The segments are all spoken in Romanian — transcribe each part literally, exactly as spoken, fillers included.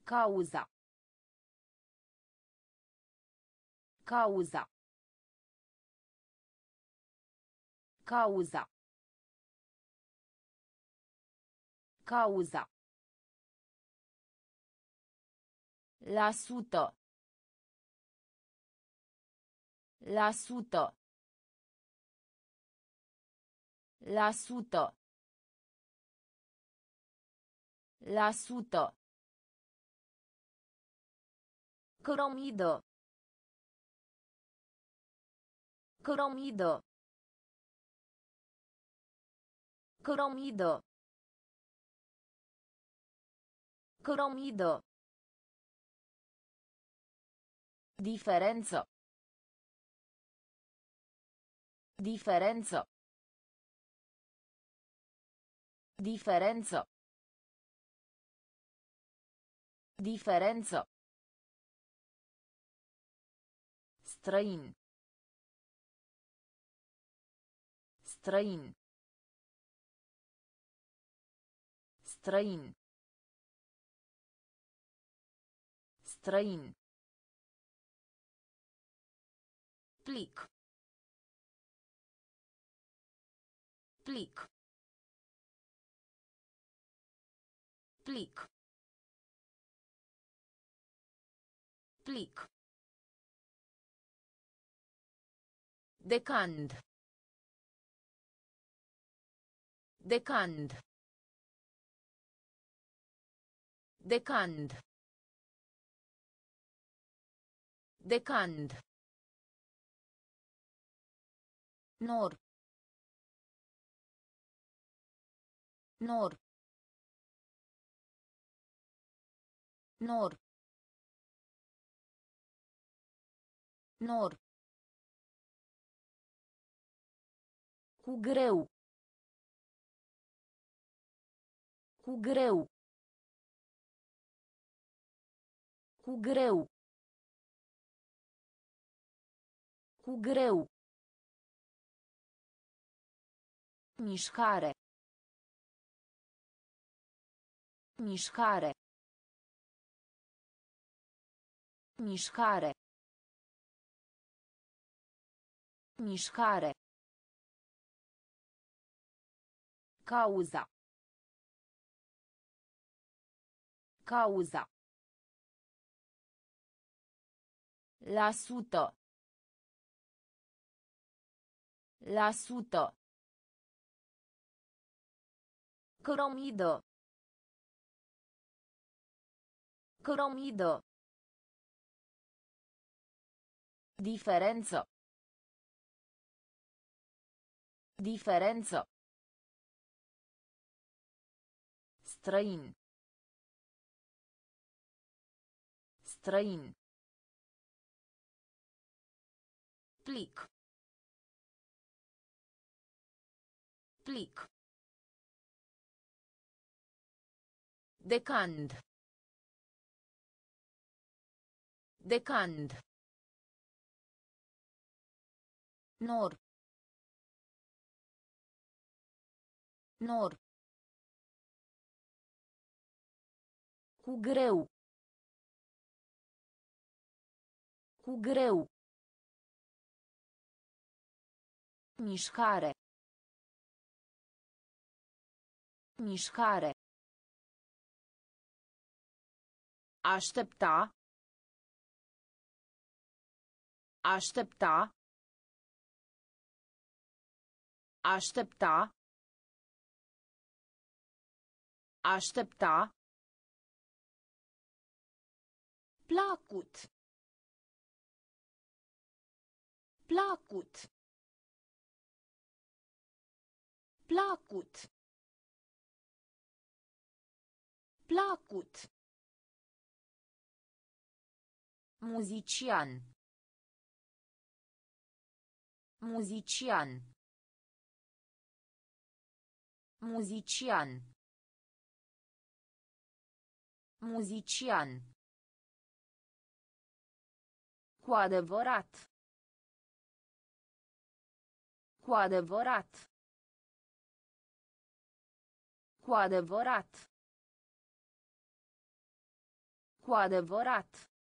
Cauza. Cauza. Cauza. Cauza. La sută. La sută. La sută. La sută. Cărămidă. Cărămidă. Cărămidă. Cărămidă. Diferență. Diferență. Diferență. Diferență. Străin. Străin. Străin. Străin. Plic. Plic. Plic. Plic. Decand. Decand. Decand. Decand. Nor. Nor. Nor. Nor. Cu greu. Cu greu. Cu greu. Cu greu. Mișcare. Mișcare. Mișcare. Mișcare. Cauza. Cauza. La sută. La sută. Cărămidă. Cărămidă. Diferență. Diferență. Străin. Străin. Plic. Plic. Decand. Decand. Nor. Nor. Cu greu. Cu greu. Mișcare. Mișcare. Aștepta. Aștepta. Aștepta. Aștepta. Placut. Placut. Placut. Placut. Muzician. Muzician. Muzician. Muzician. Cu adevărat. Cu adevărat. Cu adevărat. Cu Cu adevărat.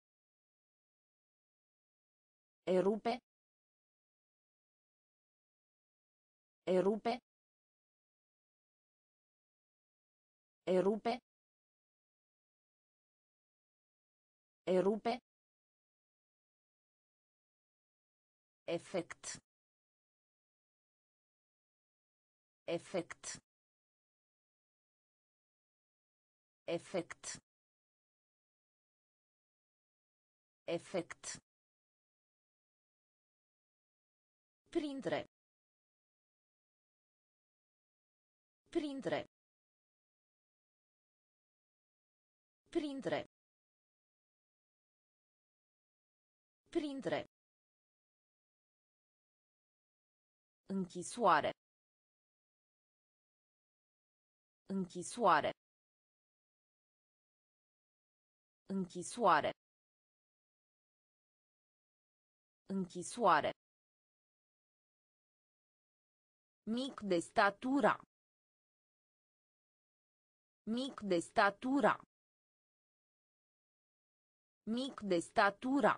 Erupe. Erupe. Erupe. Erupe. Efect. Efect. Efect. Efect. Printre. Printre. Printre. Printre. Închisoare. Închisoare. Închisoare. Închisoare. Mic de statura. Mic de statura. Mic de statura.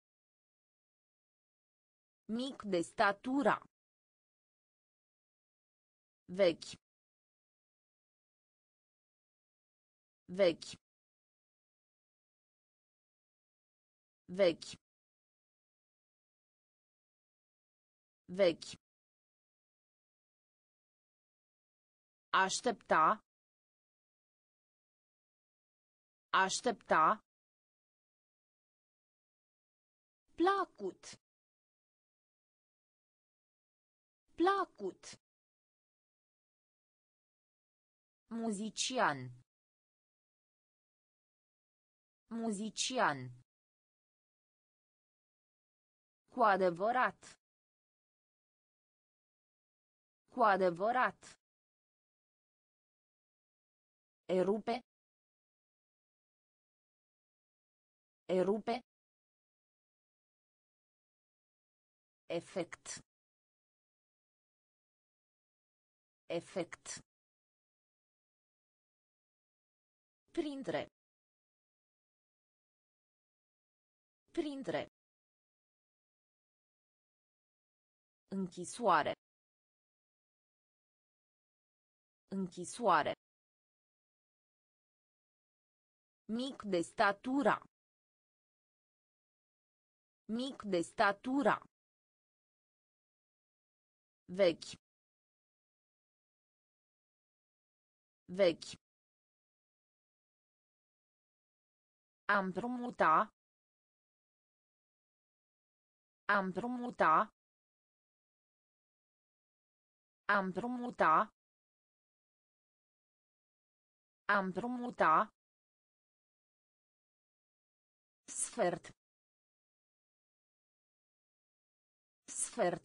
Mic de statura. Vechi. Vechi. Vechi. Vechi. Aștepta. Aștepta. Placut. Placut. Muzician. Muzician. Cu adevărat. Cu adevărat. Erupe. Erupe. Efect. Efect. Printre. Printre. Închisoare. Închisoare. Mic de statura. Mic de statura. Vechi. Vechi. A împrumuta. A împrumuta. A împrumuta. A împrumuta. Sfert. Sfert.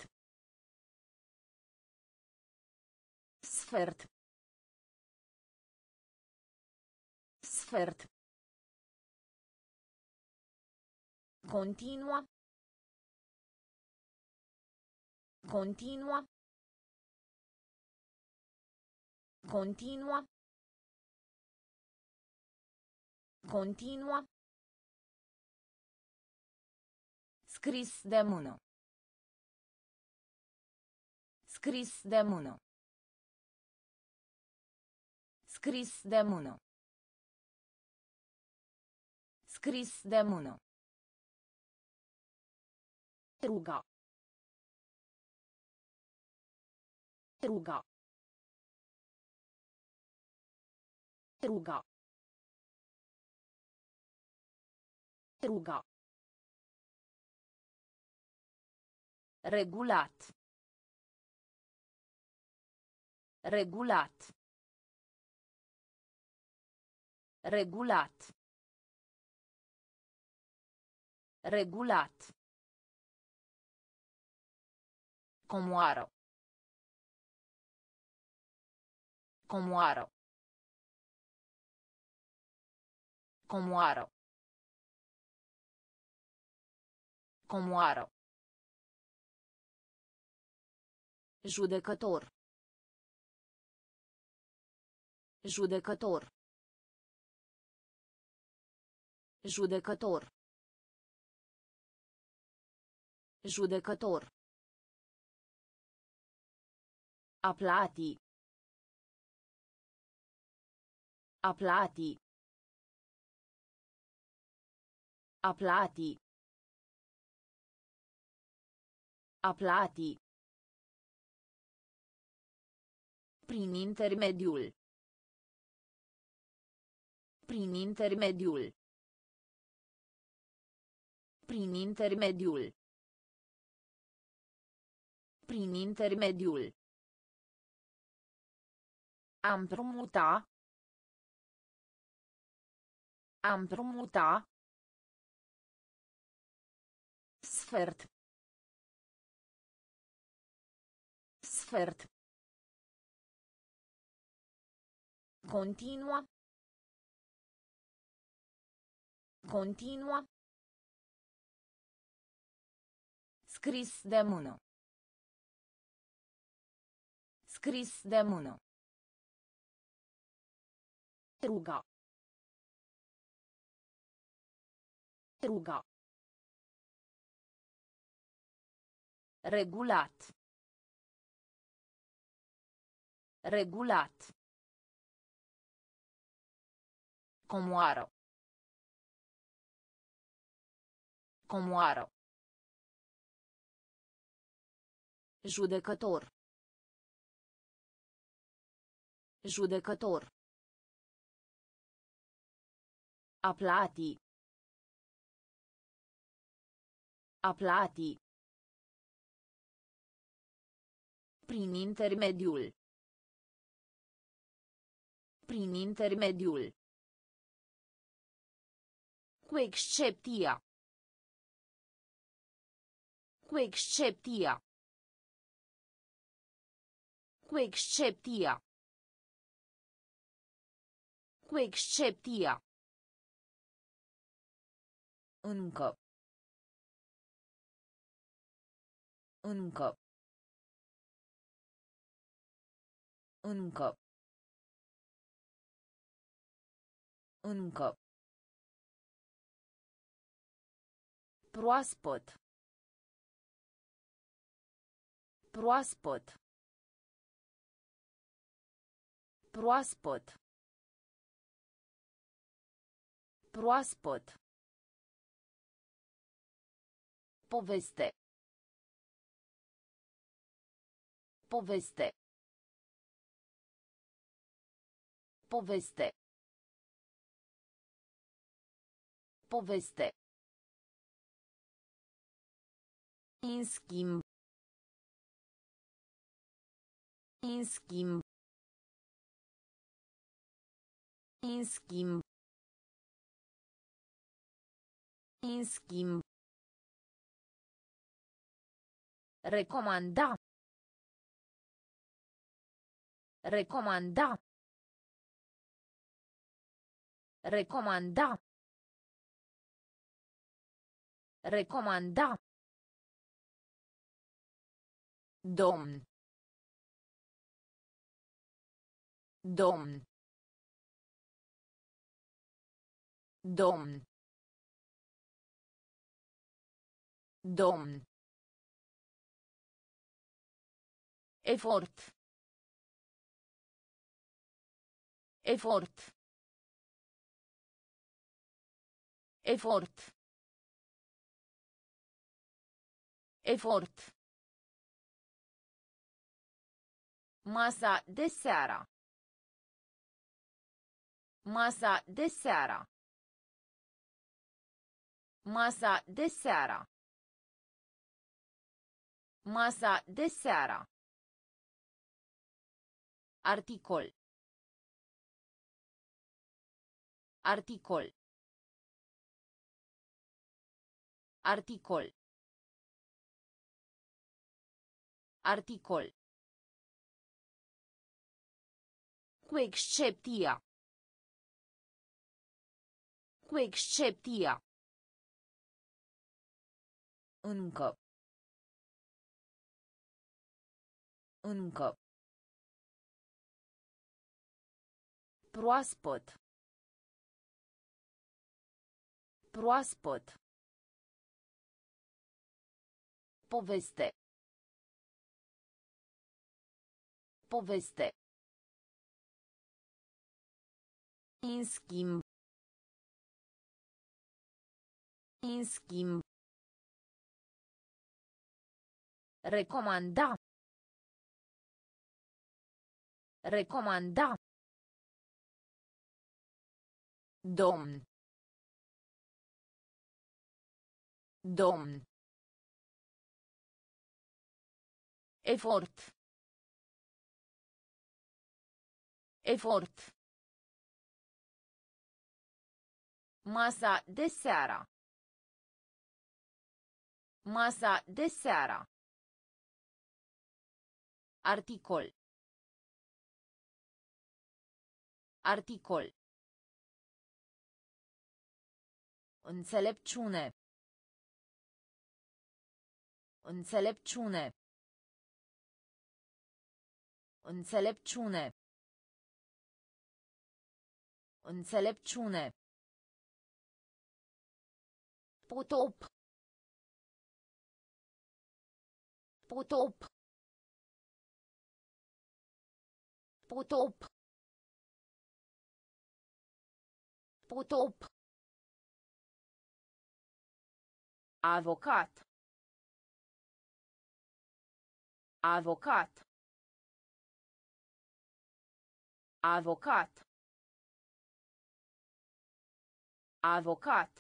Sfert. Sfert. Continua. Continua. Continua. Continua. Scris de mână. Scris de mână. Scris de mână. Scris de mână. Ruga. Ruga. Ruga. Ruga. Regulat. Regulat. Regulat. Regulat. Comoară. Comoară. Comoară. Comoară. Judecător. Judecător. Judecător. Judecător. A plati. A plati. A plati. A plati. Prin intermediul. Prin intermediul. Prin intermediul. Prin intermediul. A împrumuta. A împrumuta. Sfert. Sfert. Continua. Continua. Scris de mână. Scris de mână. Ruga. Ruga. Regulat. Regulat. Comoară. Comoară. Judecător. Judecător. A plati. A plati. Prin intermediul. Prin intermediul. Cu excepția. Cu excepția. Cu excepția. Cu excepția. Încă. Încă. Încă. Încă. Proaspăt. Proaspăt. Proaspăt. Proaspăt. Poveste. Poveste. Poveste. Poveste. În schimb. În schimb. În schimb. În schimb. Recomanda. Recomanda. Recomanda. Recomanda. Domn. Domn. Domn. Domn. Efort. Efort. Efort. Efort. Masa de seara. Masa de seara. Masa de seara. Masa de seara. Articol. Articol. Articol. Articol. Cu excepția. Cu excepția. Încă. Încă. Proaspăt. Proaspăt. Poveste. Poveste. În schimb. În schimb. Recomanda. Recomanda. Domn. Domn. Efort. Efort. Masa de seara. Masa de seara. Articol. Articol. Înțelepciune. Înțelepciune. Înțelepciune. Înțelepciune. Potop. Potop. Potop. Potop. Avocat. Avocat. Avocat. Avocat.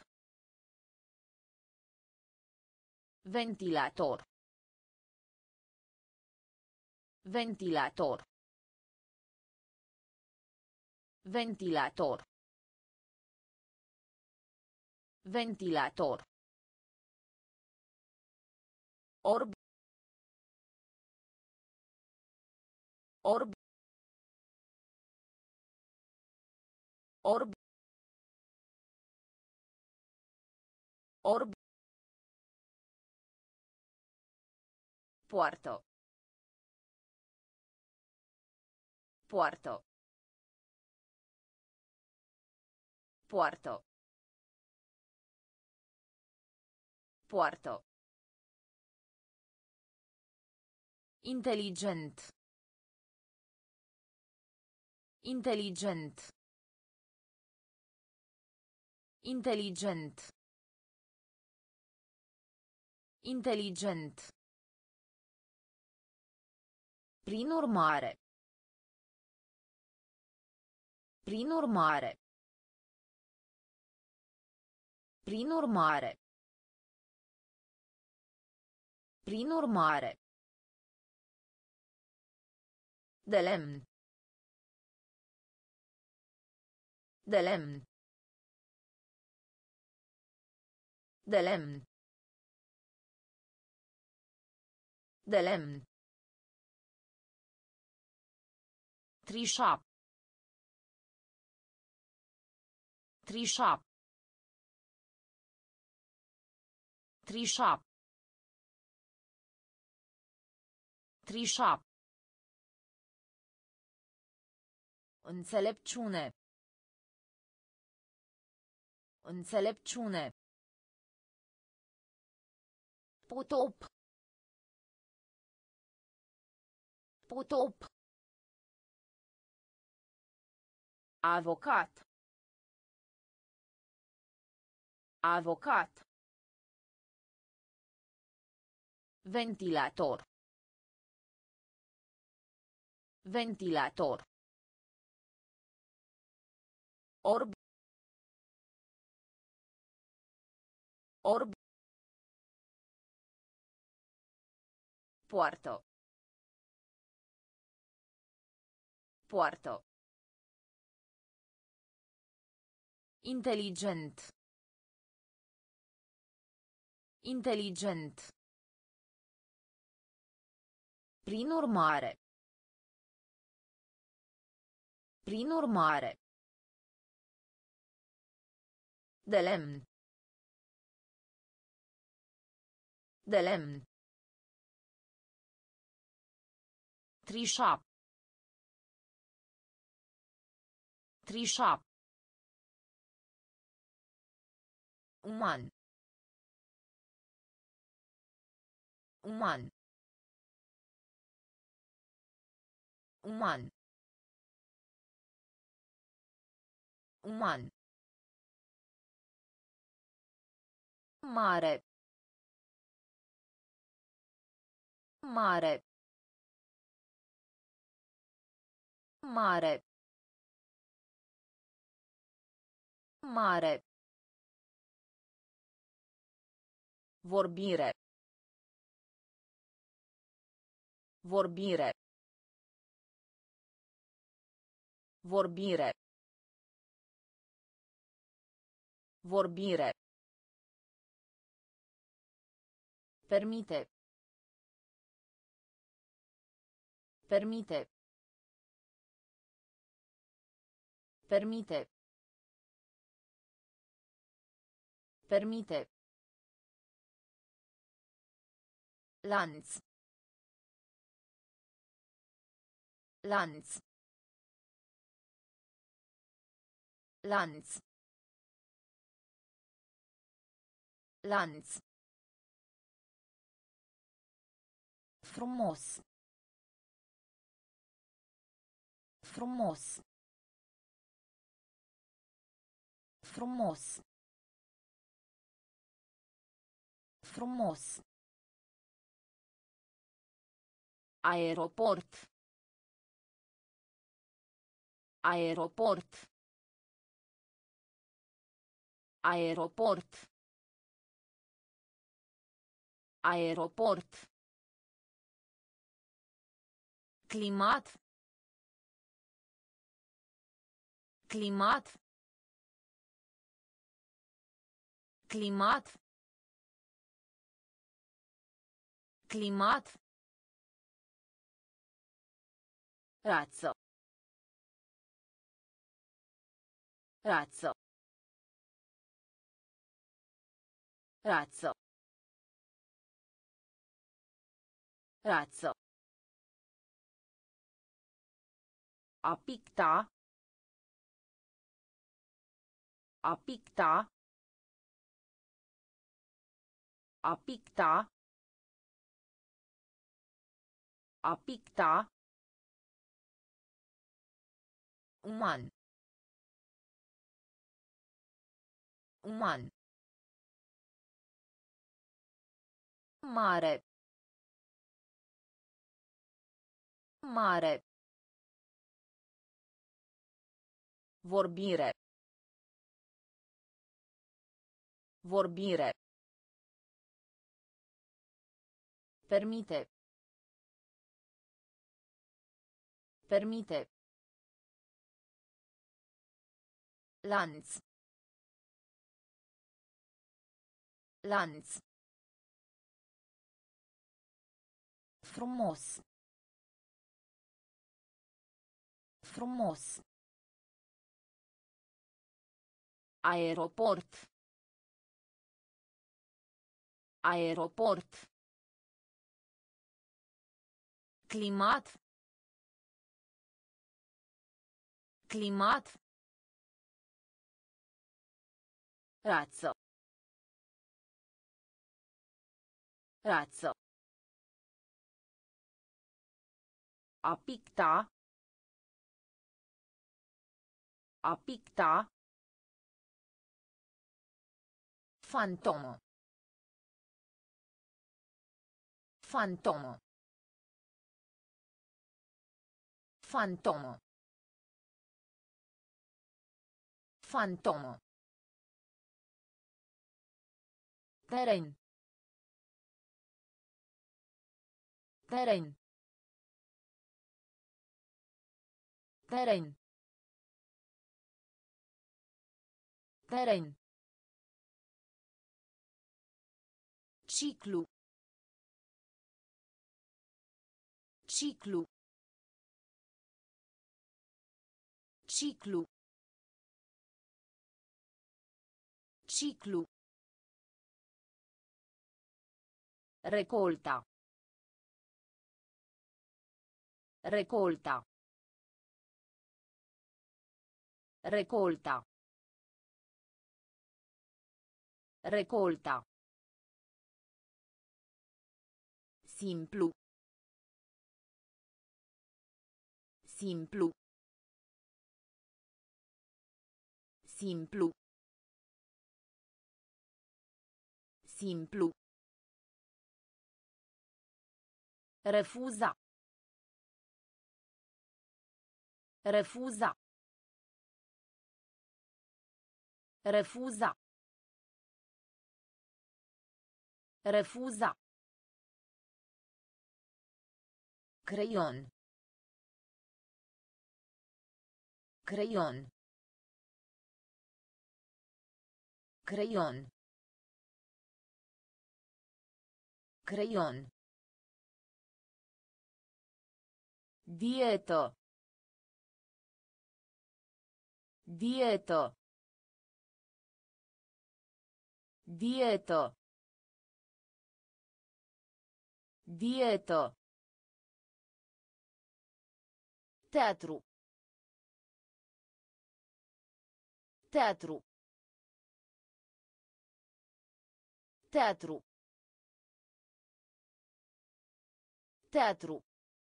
Ventilator. Ventilator. Ventilator. Ventilator. Orb. Orb. Orb. Orb. Poartă. Poartă. Poartă. Poartă. Inteligent. Inteligent. Inteligent. Inteligent. Prin urmare. Prin urmare. Prin urmare. Prin urmare. De lemn. De lemn. De lemn. De lemn. Trișa. Trișa. Trișa. Trișa. Înțelepciune. Înțelepciune. Potop. Potop. Avocat. Avocat. Ventilator. Ventilator. Orb. Orb. Poartă. Poartă. Inteligent. Inteligent. Prin urmare. Prin urmare. De lemn. De lemn. Trișa. Trișa. Uman. Uman. Uman. Uman. Mare. Mare. Mare. Mare. Vorbire. Vorbire. Vorbire. Vorbire. Permite. Permite. Permite. Permite. Lanț. Lanț. Lanț. Lanț. Frumos. Frumos. Frumos. Frumos. Aeroport. Aeroport. Aeroport. Aeroport. Climat. Climat. Climat. Climat. Razzo. Razzo. Razzo. Razzo. A picta. A picta. A picta. A picta. Uman. Uman. Mare. Mare. Vorbire. Vorbire. Permite. Permite. Lanț. Lanț. Frumos. Frumos. Aeroport. Aeroport. Climat. Climat. Razzo. Razzo. A picta. A picta. Fantomă. Fantomă. Fantomă. Fantomă. Teren. Teren. Teren. Teren. Ciclu. Ciclu. Ciclu. Ciclu. Recolta. Recolta. Recolta. Recolta. Simplu. Simplu. Simplu. Simplu. Refuza. Refuza. Refuza. Refuza. Creion. Creion. Creion. Creion. Dieto. Dieto. Dieto. Dieto. Teatru. Teatru. Teatru. Teatru.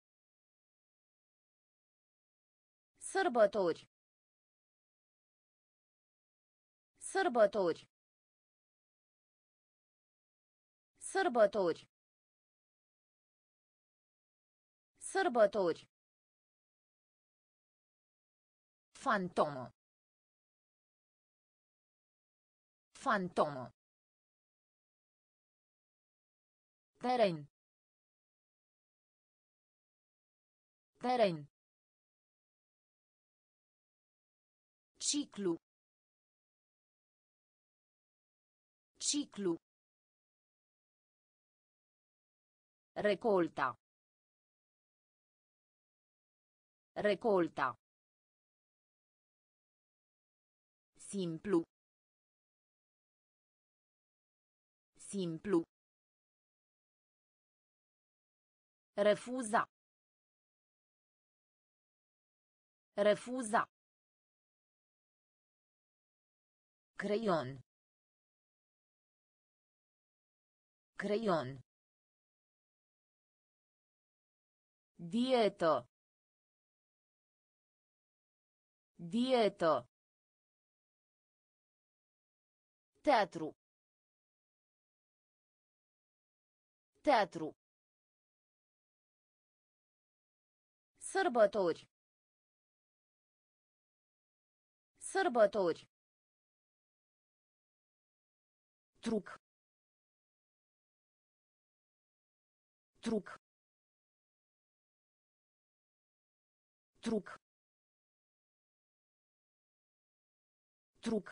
Sărbători. Sărbători. Sărbători. Sărbători. Fantomă. Fantomă. Teren. Teren. Ciclu. Ciclu. Recolta. Recolta. Simplu. Simplu. Refuza. Refuza. Creion. Creion. Dieto. Dieto. Teatru. Teatru. Sărbători. Sărbători. Truc. Truc. Truc. Truc.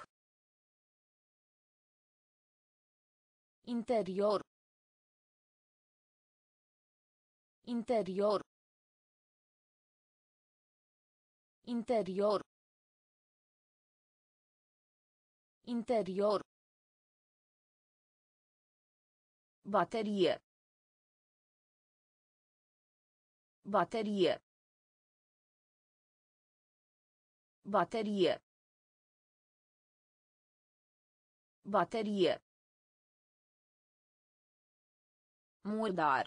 Interior. Interior. Interior. Interior. Baterie. Baterie. Baterie. Baterie. Murdar.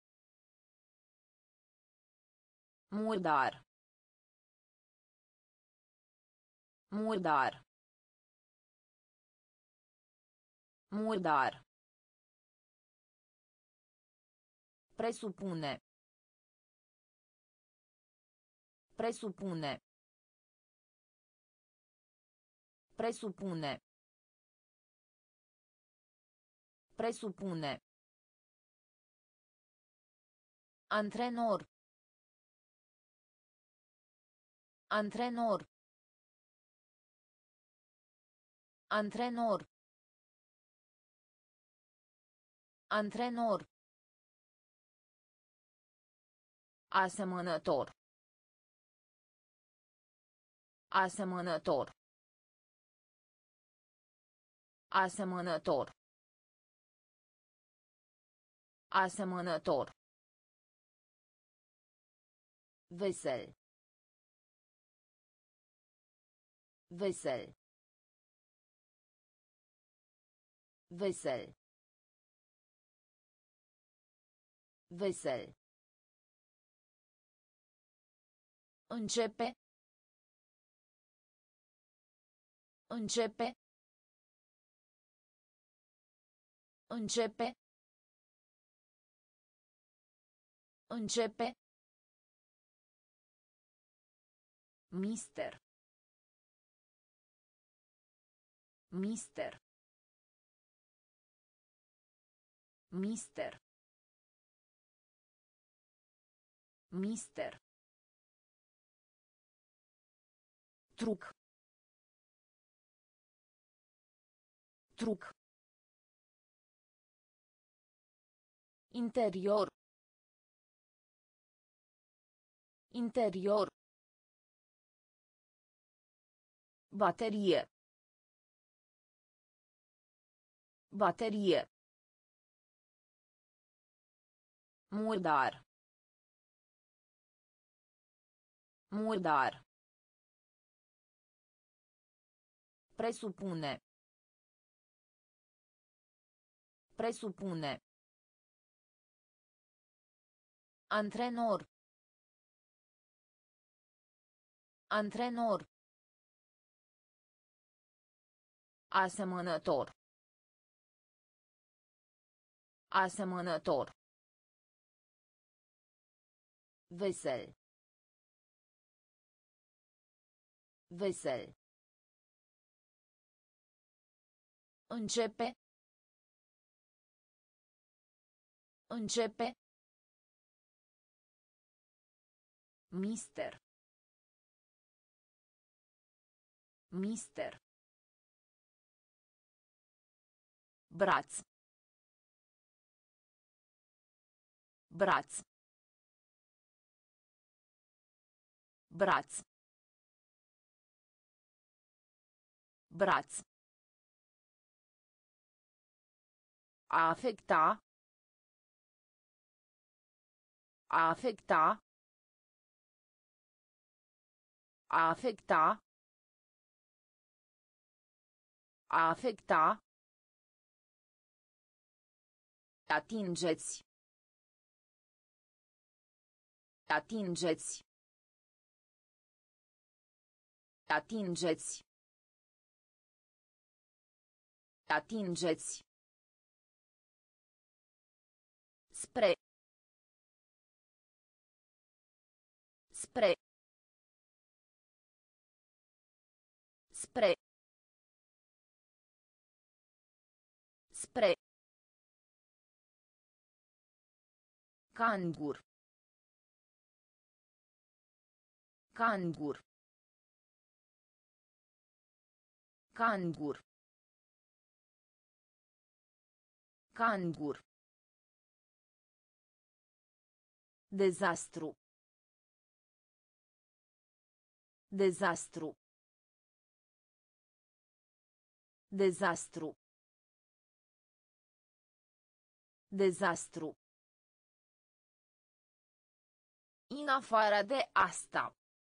Murdar. Murdar. Murdar. Presupune. Presupune. Presupune. Presupune. Antrenor. Antrenor. Antrenor. Antrenor. Asemănător. Asemănător. Asemănător. Asemănător. Vesel. Vesel. Vesel. Vesel. Începe. Începe. Începe. Începe. Mister. Mister. Mister. Mister. Truc. Truc. Interior. Interior. Baterie. Baterie. Murdar. Murdar. Presupune. Presupune. Antrenor. Antrenor. Asemănător. Asemănător. Vesel. Vesel. Începe. Începe. Mister. Mister. Braț. Braț. Braț. Braț. A afecta. A afecta. A afecta. A afecta. Atingeți. Atingeți. Atingeți. Atingeți. Spre. Spre. Spre. Spre. Cangur. Cangur. Cangur. Cangur. Dezastru. Dezastru. Dezastru. Dezastru. În afară de asta.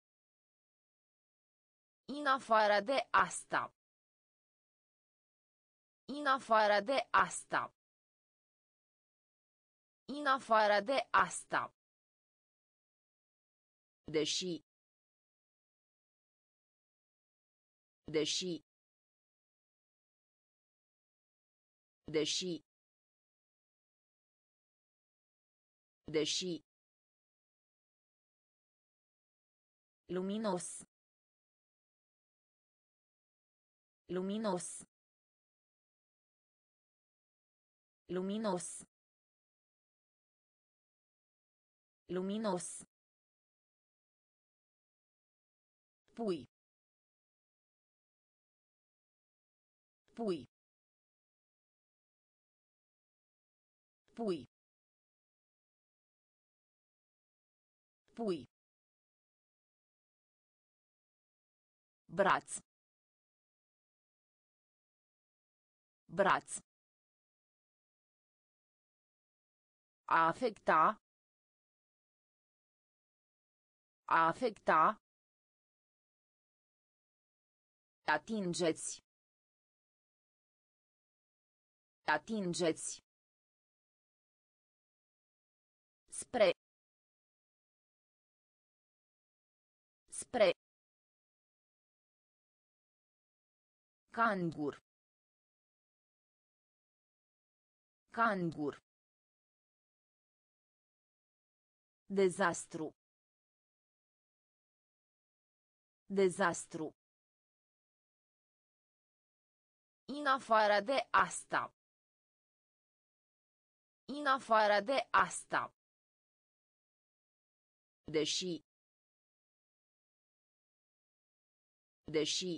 În afară de asta. În afară de asta. În afară de asta. Deși. Deși. Deși. Deși. Luminos. Luminos. Luminos. Luminos. Pui. Pui. Pui. Pui. Braț. Braț. A afecta. A afecta. Atingeți. Atingeți. Spre. Spre. Cangur. Cangur. Dezastru. Dezastru. În afară de asta. În afară de asta. Deși. Deși.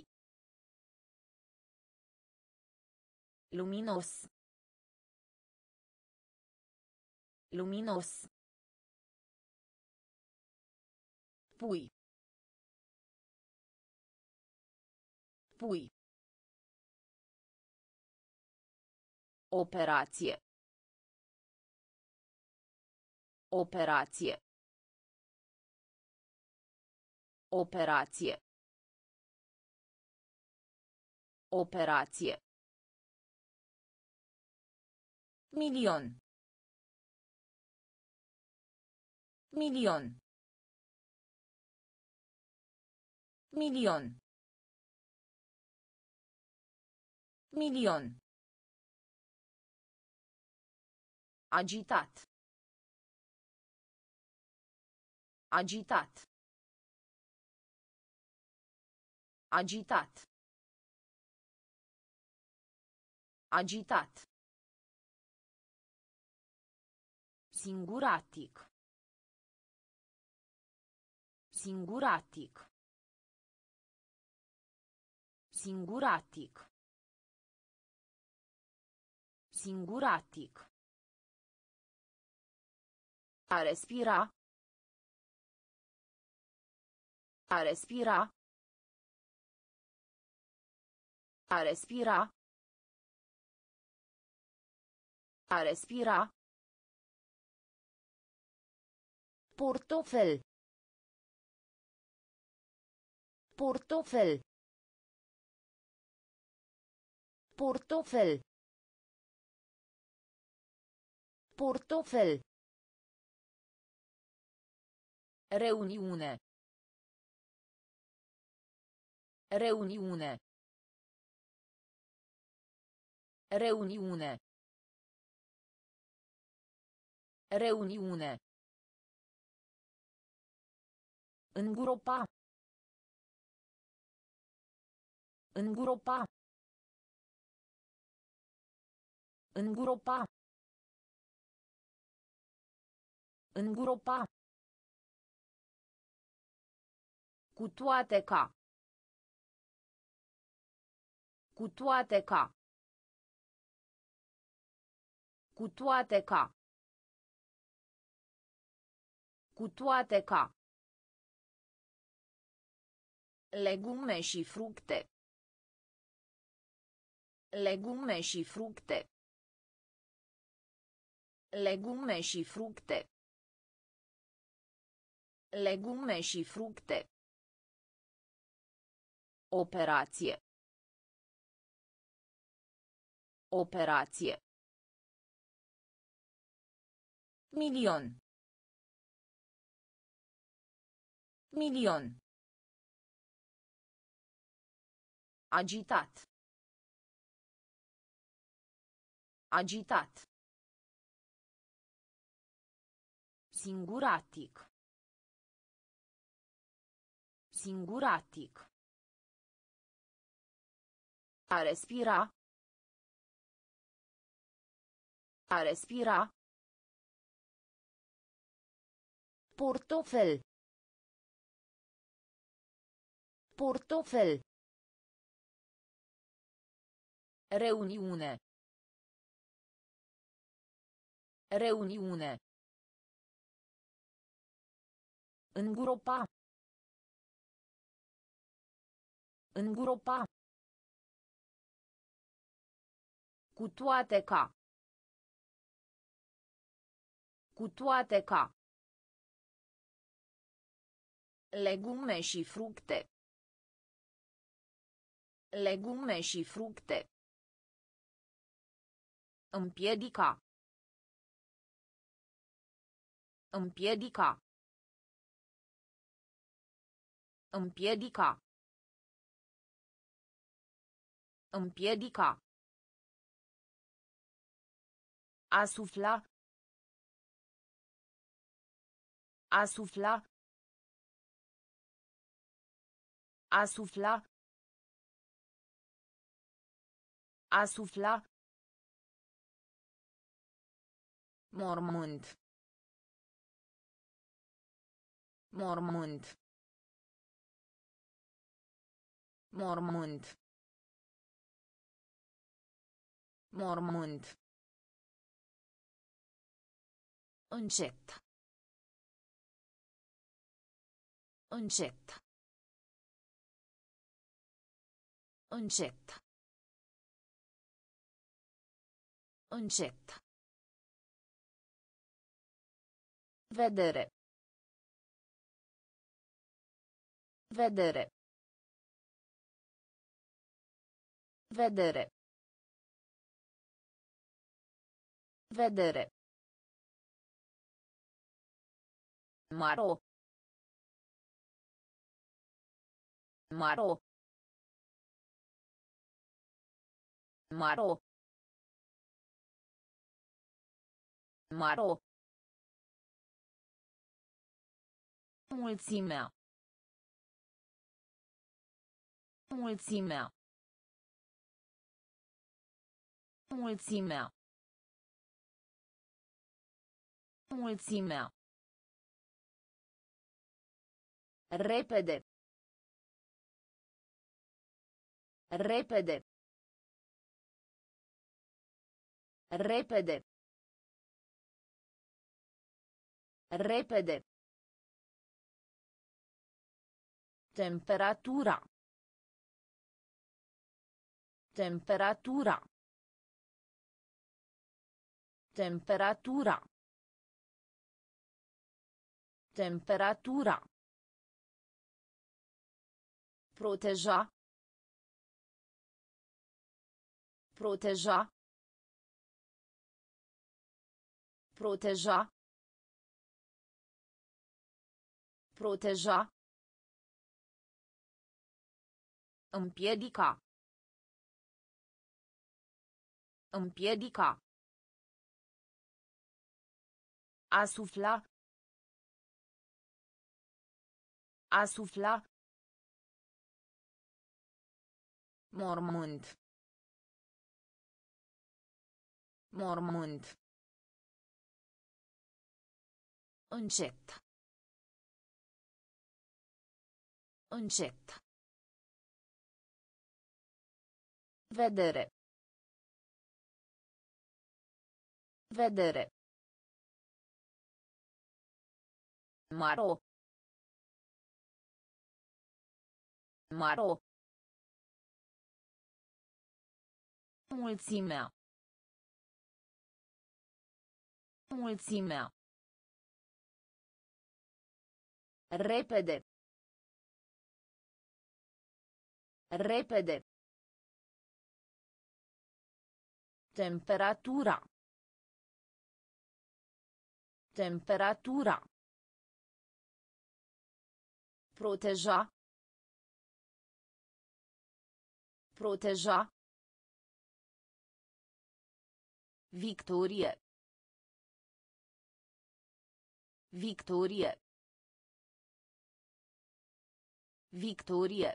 Luminos. Luminos. Pui. Pui. Operație. Operație. Operație. Operație. Milion. Milion. Milion. Milion. Agitat. Agitat. Agitat. Agitat. Singuratic. Singuratic. Singuratic. Singuratic. A respira. A respira. A respira. A respira. Portofel. Portofel. Portofel. Portofel. Reuniune. Reuniune. Reuniune. Reuniune. Îngropa. Îngropa. Îngropa. Îngropa. Cu toate ca. Cu toate ca. Cu toate ca. Cu toate ca. Legume și fructe. Legume și fructe. Legume și fructe. Legume și fructe. Operație. Operație. Milion. Milion. Agitat. Agitat. Singuratic. Singuratic. A respira. A respira. Portofel. Portofel. Reuniune. Reuniune. Îngropa. Îngropa. Cu toate ca. Cu toate ca. Legume și fructe. Legume și fructe. Împiedica. Împiedica. Împiedica. Împiedica. A sufla. A sufla. A sufla. A sufla. Mormânt. Mormânt. Mormânt. Mormânt. Încet. Încet. Încet. Încet. Vedere. Vedere. Vedere. Vedere. Maro. Maro. Maro. Maro. Mulțimea. Mulțimea. Mulțimea. Mulțimea. Repede. Repede. Repede. Repede. Temperatura. Temperatura. Temperatura. Temperatura. Proteja. Proteja. Proteja. Proteja. Împiedica. Împiedica. A sufla. A sufla. Mormânt. Mormânt. Încet. Încet. Vedere. Vedere. Maro. Maro. Mulțimea. Mulțimea. Repede. Repede. Temperatura. Temperatura. Proteja. Proteja. Victorie. Victorie. Victorie.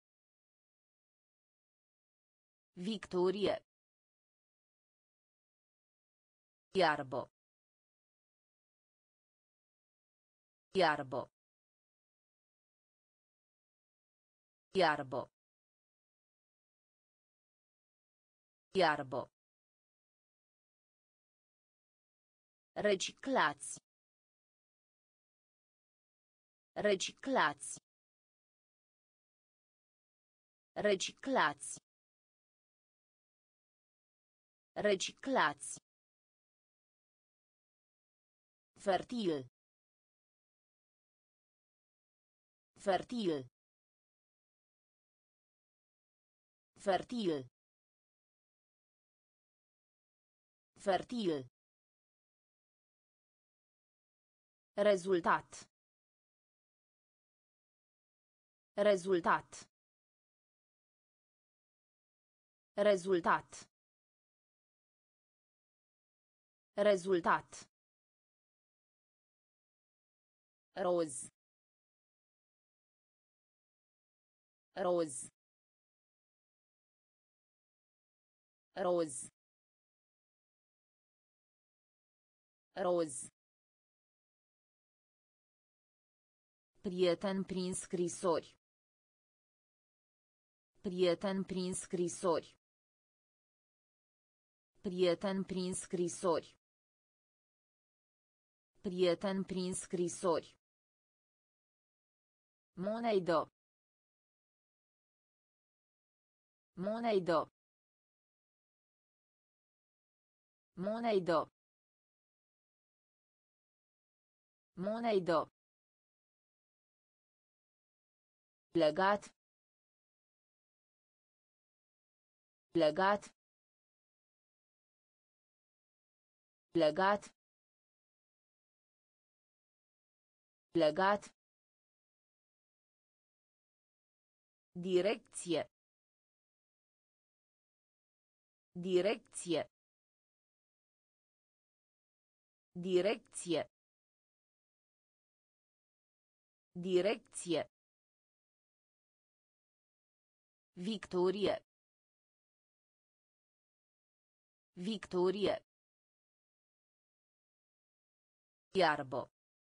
Victorie. Iarbo. Iarbo. Iarbo. Iarbo. Reciclați. Reciclați. Reciclați. Reciclați. Fertil. Fertil. Fertil. Fertil. Rezultat. Rezultat. Rezultat. Rezultat. Roz. Roz. Roz. Roz. Prieten prin scrisori. Prieten prin scrisori. Prieten prin scrisori. Prieten prin scrisori. Monedă. Monedă. Monedă. Monedă. Legat. Legat. Legat. Legat. Direcție. Direcție. Direcție. Direcție. Victorie. Victorie. Iarbă.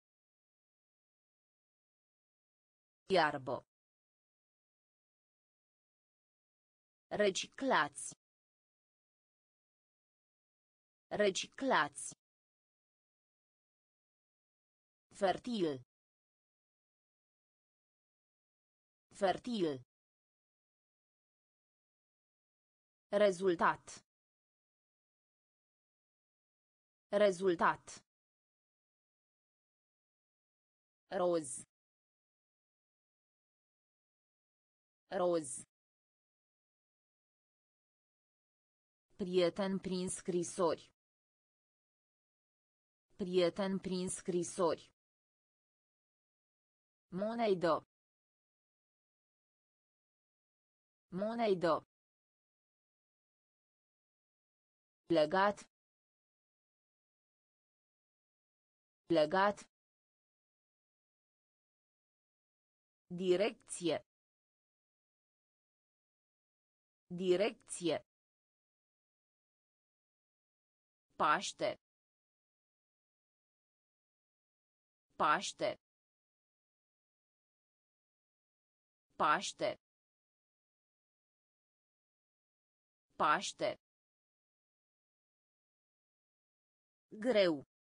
Iarbă. Reciclați. Reciclați. Fertil. Fertil. Rezultat. Rezultat. Roz. Roz. Prieten prin scrisori. Prieten prin scrisori. Monedă. Monedă. Legat. Legat. Direcție. Direcție. Paște. Paște. Paște. Paște. Greu.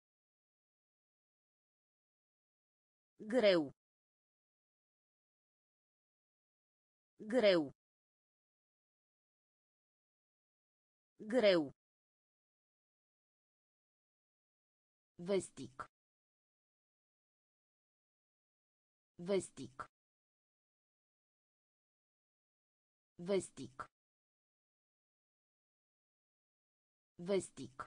Greu. Greu. Greu. Vestic. Vestic. Vestic. Vestic.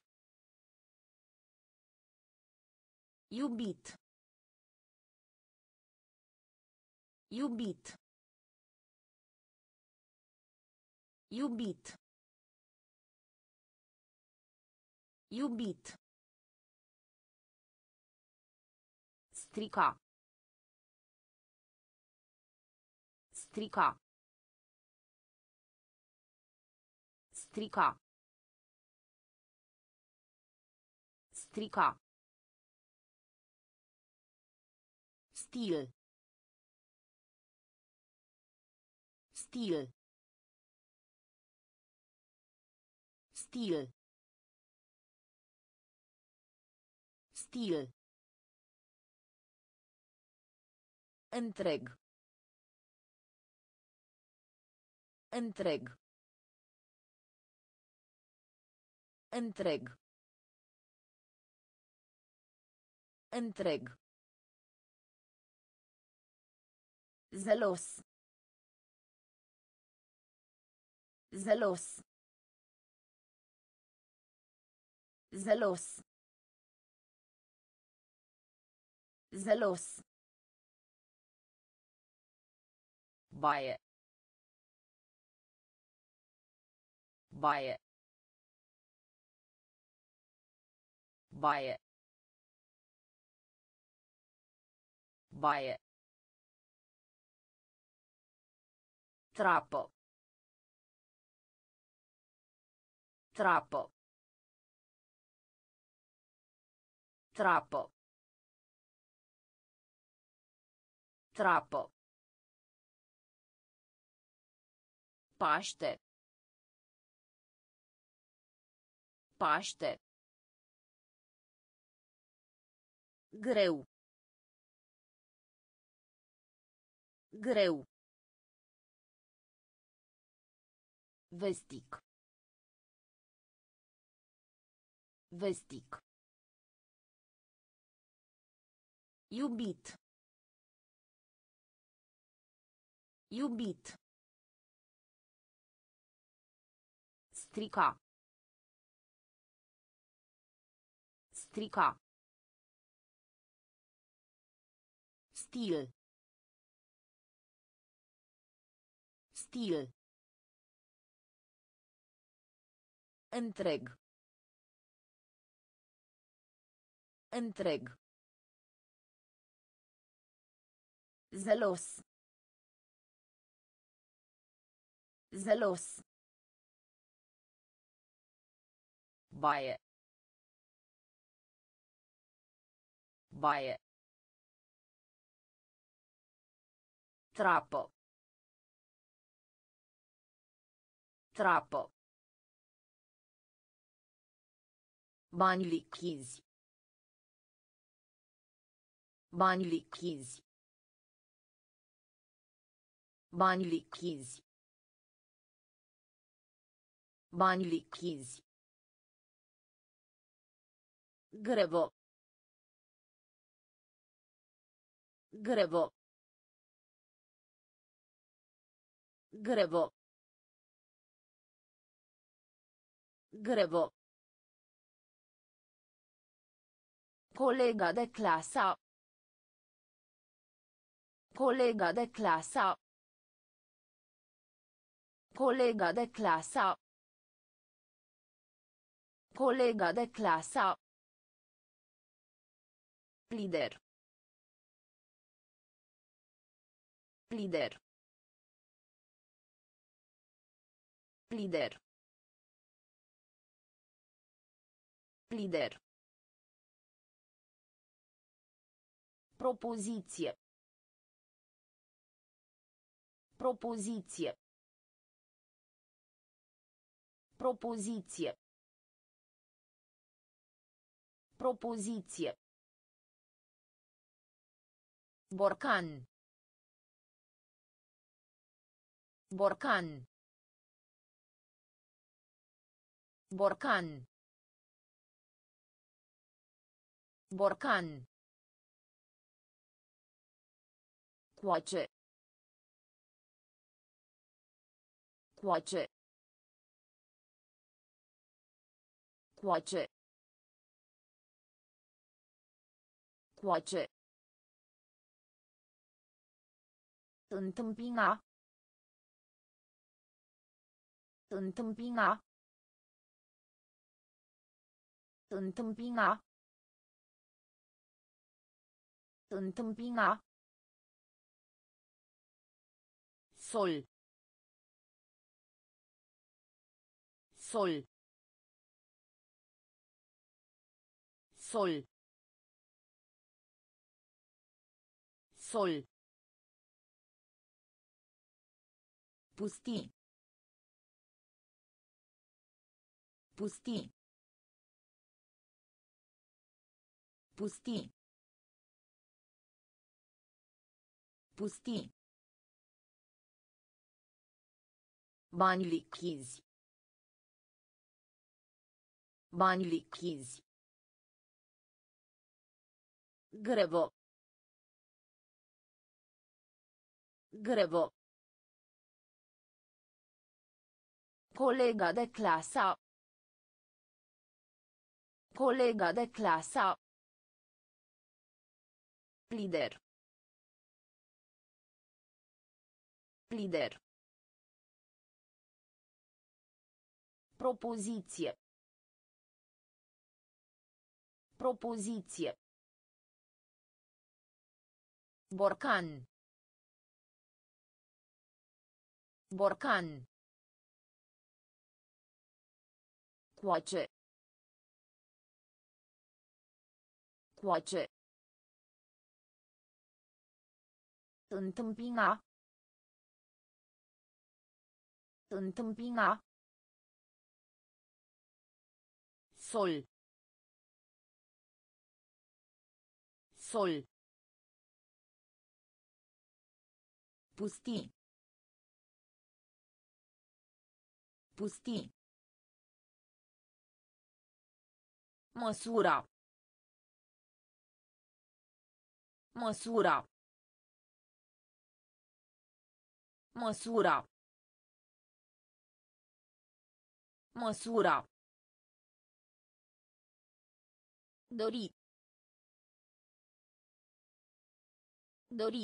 Iubit. Iubit. Iubit. Iubit. Strica. Strica. Strica. Strica. Stil. Stil. Stil. Stil. Întreg. Întreg. Întreg. Întreg. Zelos. Zelos. Zelos. Zelos. Baie. Baie. Baie. Baie. Trappo. Trappo. Trappo. Trappo. Paște. Paște. Greu. Greu. Vestic. Vestic. Iubit. Iubit. Strica. Strica. Stil. Stil. Întreg. Întreg. Zelos. Zelos. Baie. Baie. Trappo. Trappo. Bani lichizi. Bani lichizi. Bani lichizi. Bani lichizi. Grevo. Grevo. Grevo. Grevo. Colega de clasă. Colega de clasă. Colega de clasă. Colega de clasă. Lider. Lider. Lider. Lider. Propoziție. Propoziție. Propoziție. Propoziție. Borcan. Borcan. Borcan. Borcan. Coace. Coace. Coace. Coace. Întâmpina. Întâmpina. Întâmpina. Întâmpina. Sol. Sol. Sol. Sol. Pustii. Pustii. Pustii. Pustii. Bani lichizi. Bani lichizi. Grevo. Grevo. Colega de clasă. Colega de clasă. Lider. Lider. Propoziție. Propoziție. Borcan. Borcan. Coace. Coace. Întâmpina. Întâmpina. Sol. Sol. Pustii. Pustii. Măsura. Măsura. Măsura. Măsura. Dori. Dori.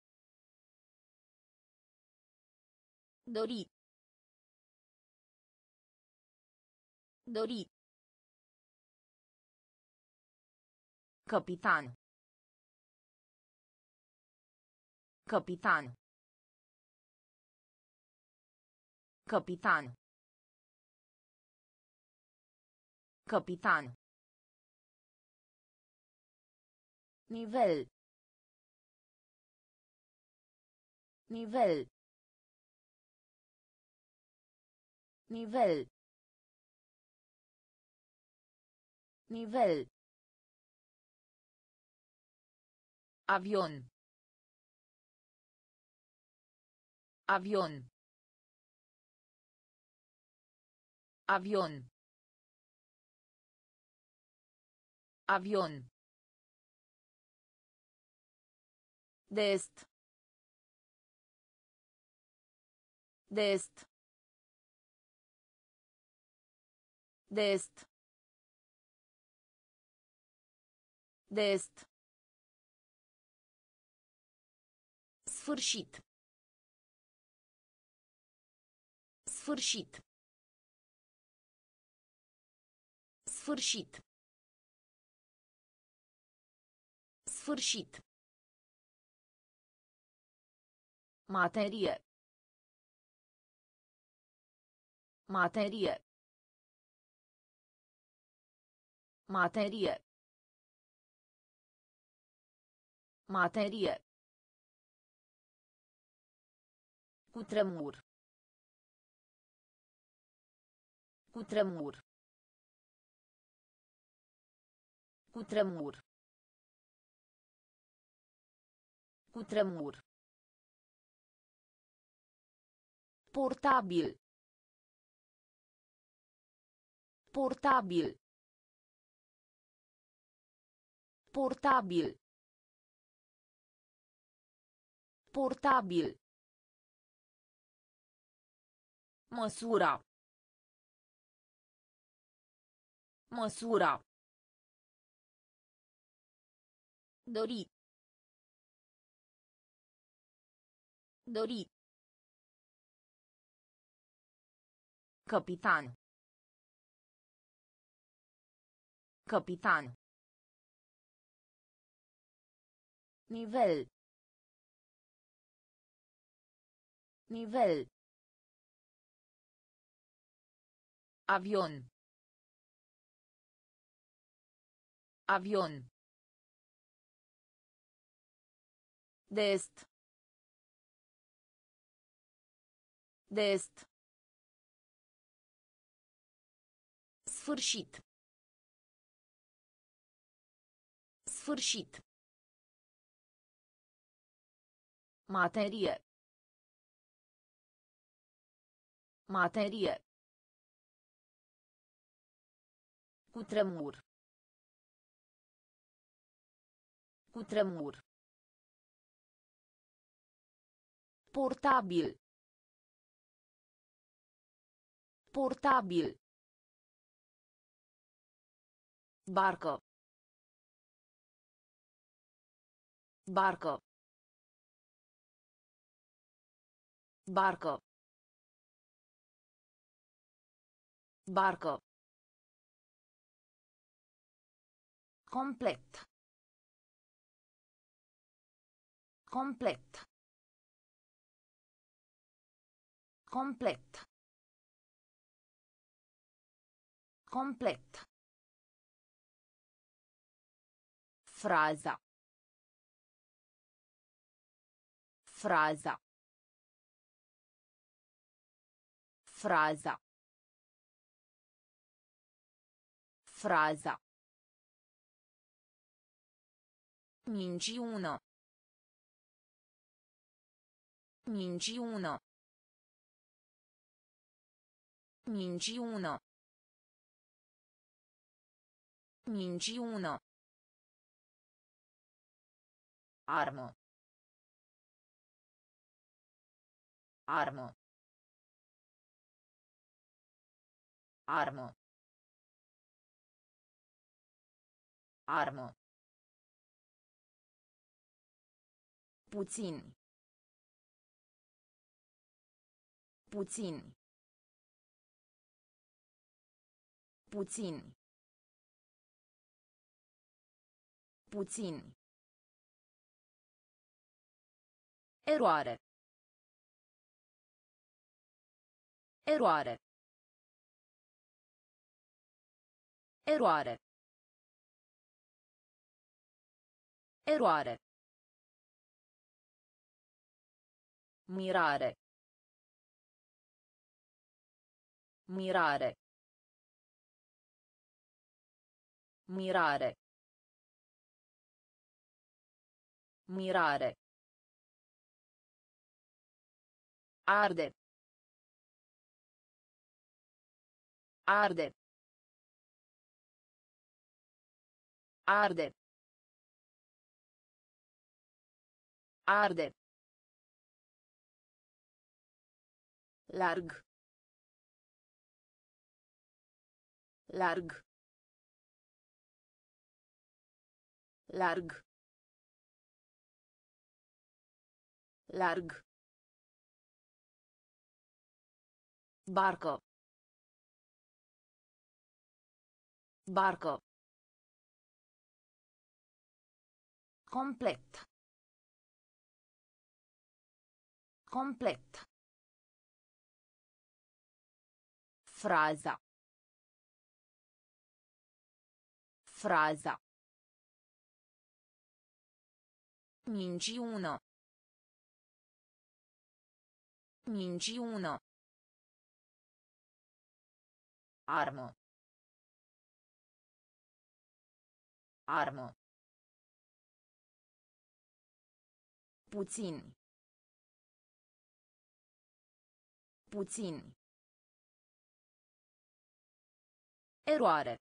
Dori. Dori. Capitan. Capitan. Capitan. Capitan. Nivel. Nivel. Nivel. Nivel. Avion. Avion. Avion. Avion. De est. De est. De est. De est. Sfârșit. Sfârșit. Sfârșit. Sfârșit. Materie. Materie. Materie. Materie. Cutremur. Cutremur. Cutremur. Cutremur. Portabil. Portabil. Portabil. Portabil. Măsura. Măsura. Dori. Dori. Capitan. Capitan. Nivel. Nivel. Avion. Avion. De est. De est. Sfârșit. Sfârșit. Materie. Materie. Cutremur. Cutremur. Portabil. Portabil. Barcă. Barcă. Barcă. Barcă. Complet. Complet. Complet. Complet. Fraza. Fraza. Fraza. Fraza. Minciună. Minciună. Minciună. Minciună. Armă. Armă. Armă. Armă. Puțin. Puțin. Puțin. Puțin. Eroare. Eroare. Eroare. Eroare. Mirare. Mirare. Mirare. Mirare. Arde. Arde. Arde. Arde. Larg. Larg. Larg. Larg. Barcă. Barcă. Complet. Complet. Fraza. Fraza. Minciună. Minciună. Armă. Armă. Puțin. Puțin. Eroare.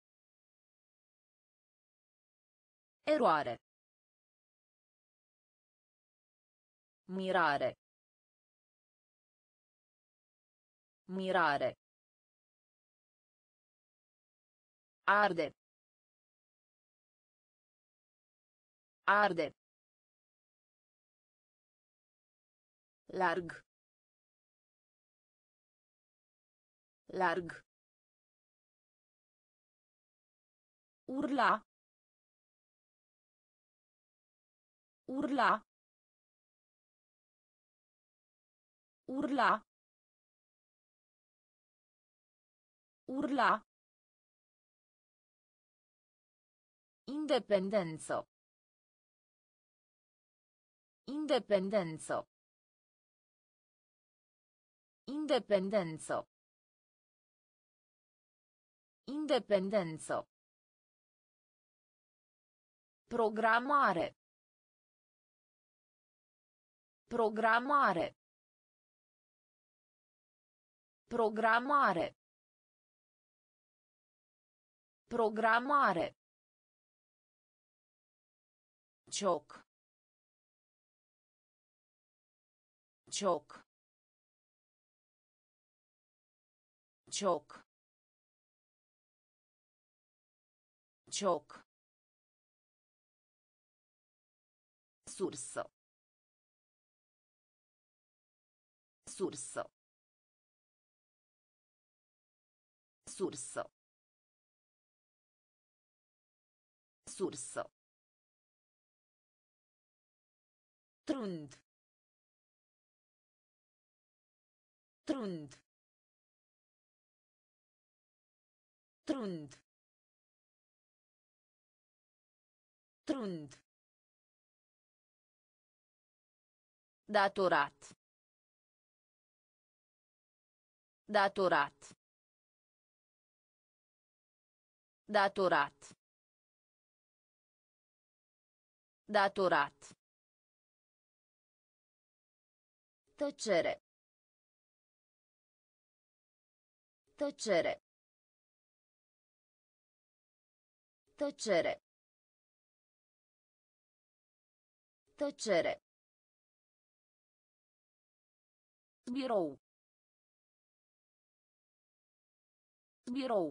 Eroare. Mirare. Mirare. Arde. Arde. Larg. Larg. Urla. Urla. Urla. Urla. Independență. Independență. Independență. Independență. Programare. Programare. Programare. Programare. Cioc. Cioc. Cioc. Cioc. Sursă. Sursă. Sursă. Sursă. Trund. Trund. Trund. Trund. Datorat. Datorat. Datorat. Datorat. Tăcere. Tăcere. Tăcere. Tăcere. Birou. Birou.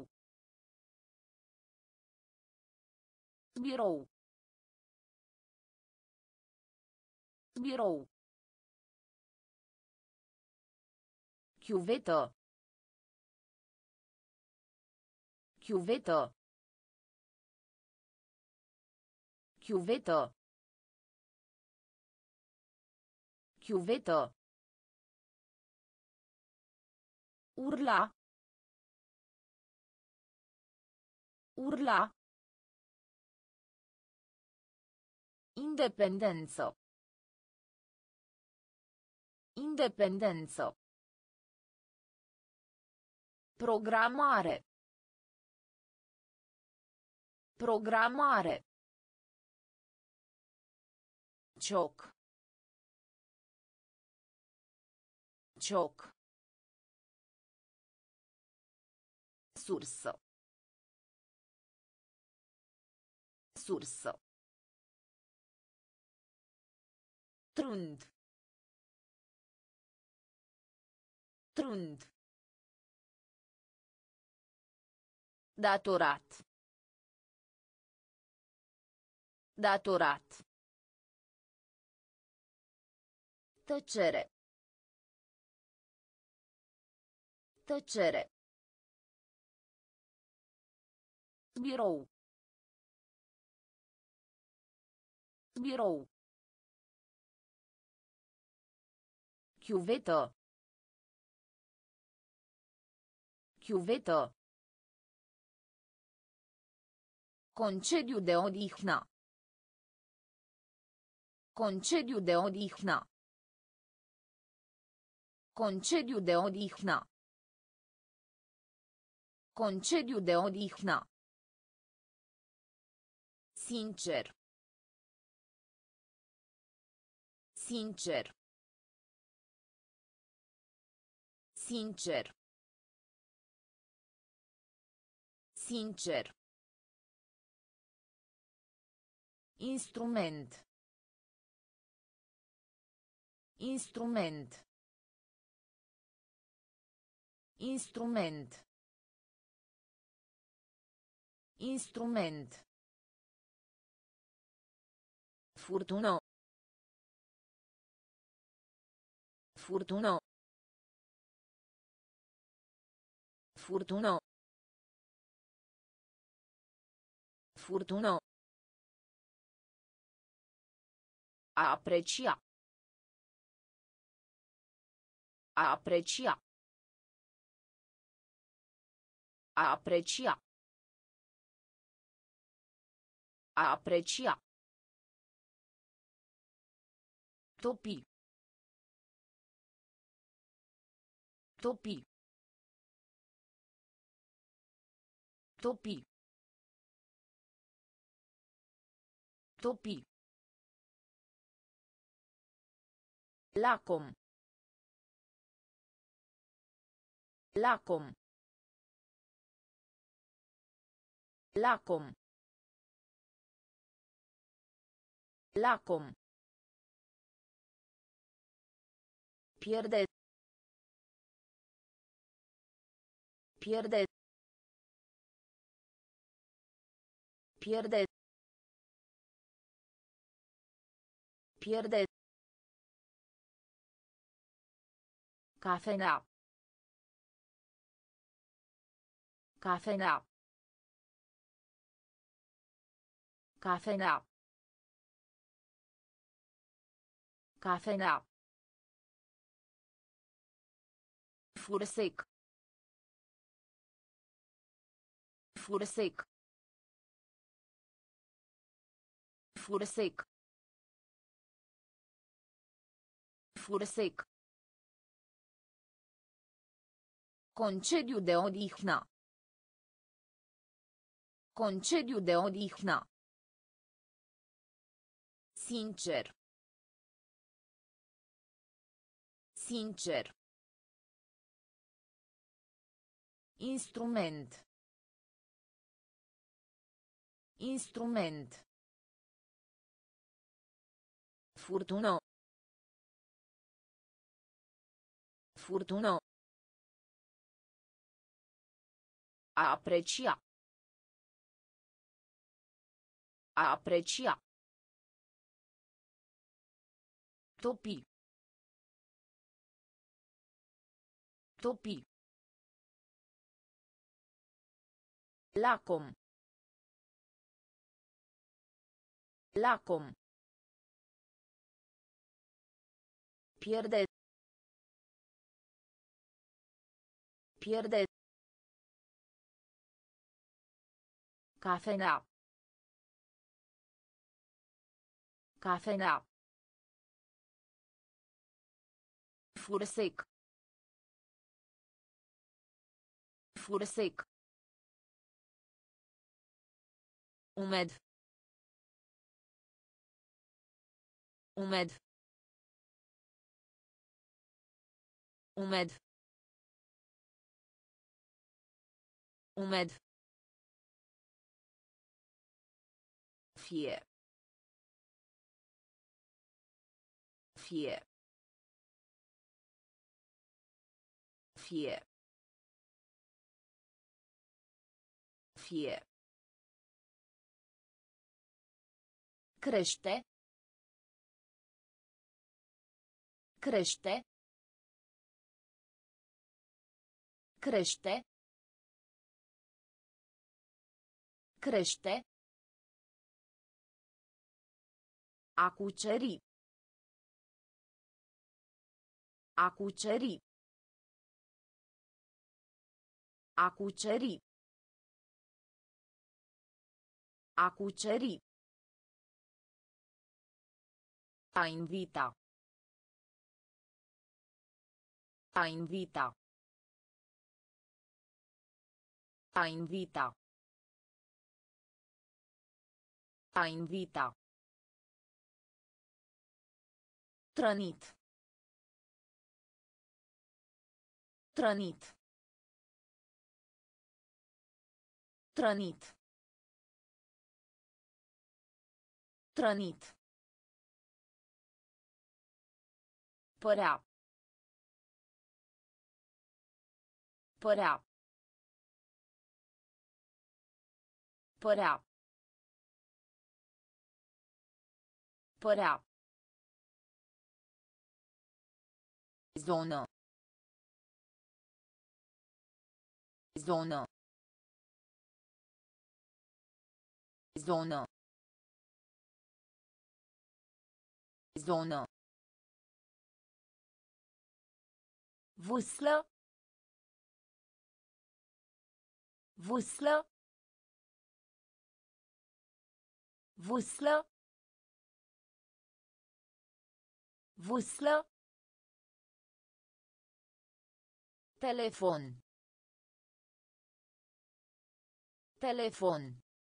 Birou. Birou. Chiuvetă. Chiuvetă. Chiuvetă. Chiuvetă. Urla. Urla. Independență. Independență. Programare. Programare. Cioc. Cioc. Sursă. Sursă. Trund. Trund. Datorat. Datorat. Tăcere. Tăcere. Birou. Birou. Chiuvetă. Chiuvetă. Concediu de odihnă. Concediu de odihnă. Concediu de odihnă. Concediu de odihnă. Sincer. Sincer. Sincer. Sincer. Instrument. Instrument. Instrument. Instrument. Furtună. Furtună. Furtună. Furtună. A aprecia. A aprecia. A aprecia. A aprecia. Topi. Topi. Topi. Topi. Lacom. Lacom. Lacom. Lacom. Pierde. Pierde. Pierde. Pierde. Cafenea. Cafenea. Cafenea. Cafenea. Fur sec. Fur sec. Fur sec. Fur sec. Concediu de odihnă. Concediu de odihnă. Sincer. Sincer. Instrument. Instrument. Furtună. Furtună. A aprecia. A aprecia. Topi. Topi. Lacom. Lacom. Pierde. Pierde. Cafenea. Cafenea. Fur sec. Fur sec. Umed. Umed. Umed. Umed. Fie. Fie. Fie. Fie. Crește. Crește. Crește. Crește. A cuceri. A cuceri. A cuceri. A cuceri. A invita. A invita. A invita. A invita. Trănit. Trănit. Trănit. Trănit. Părea. Părea. Părea. Părea. Zonă. Zonă. Zonă. Zonă. Vâslă. Vâslă. Vâslă. Vâslă. Telefon. Telefon.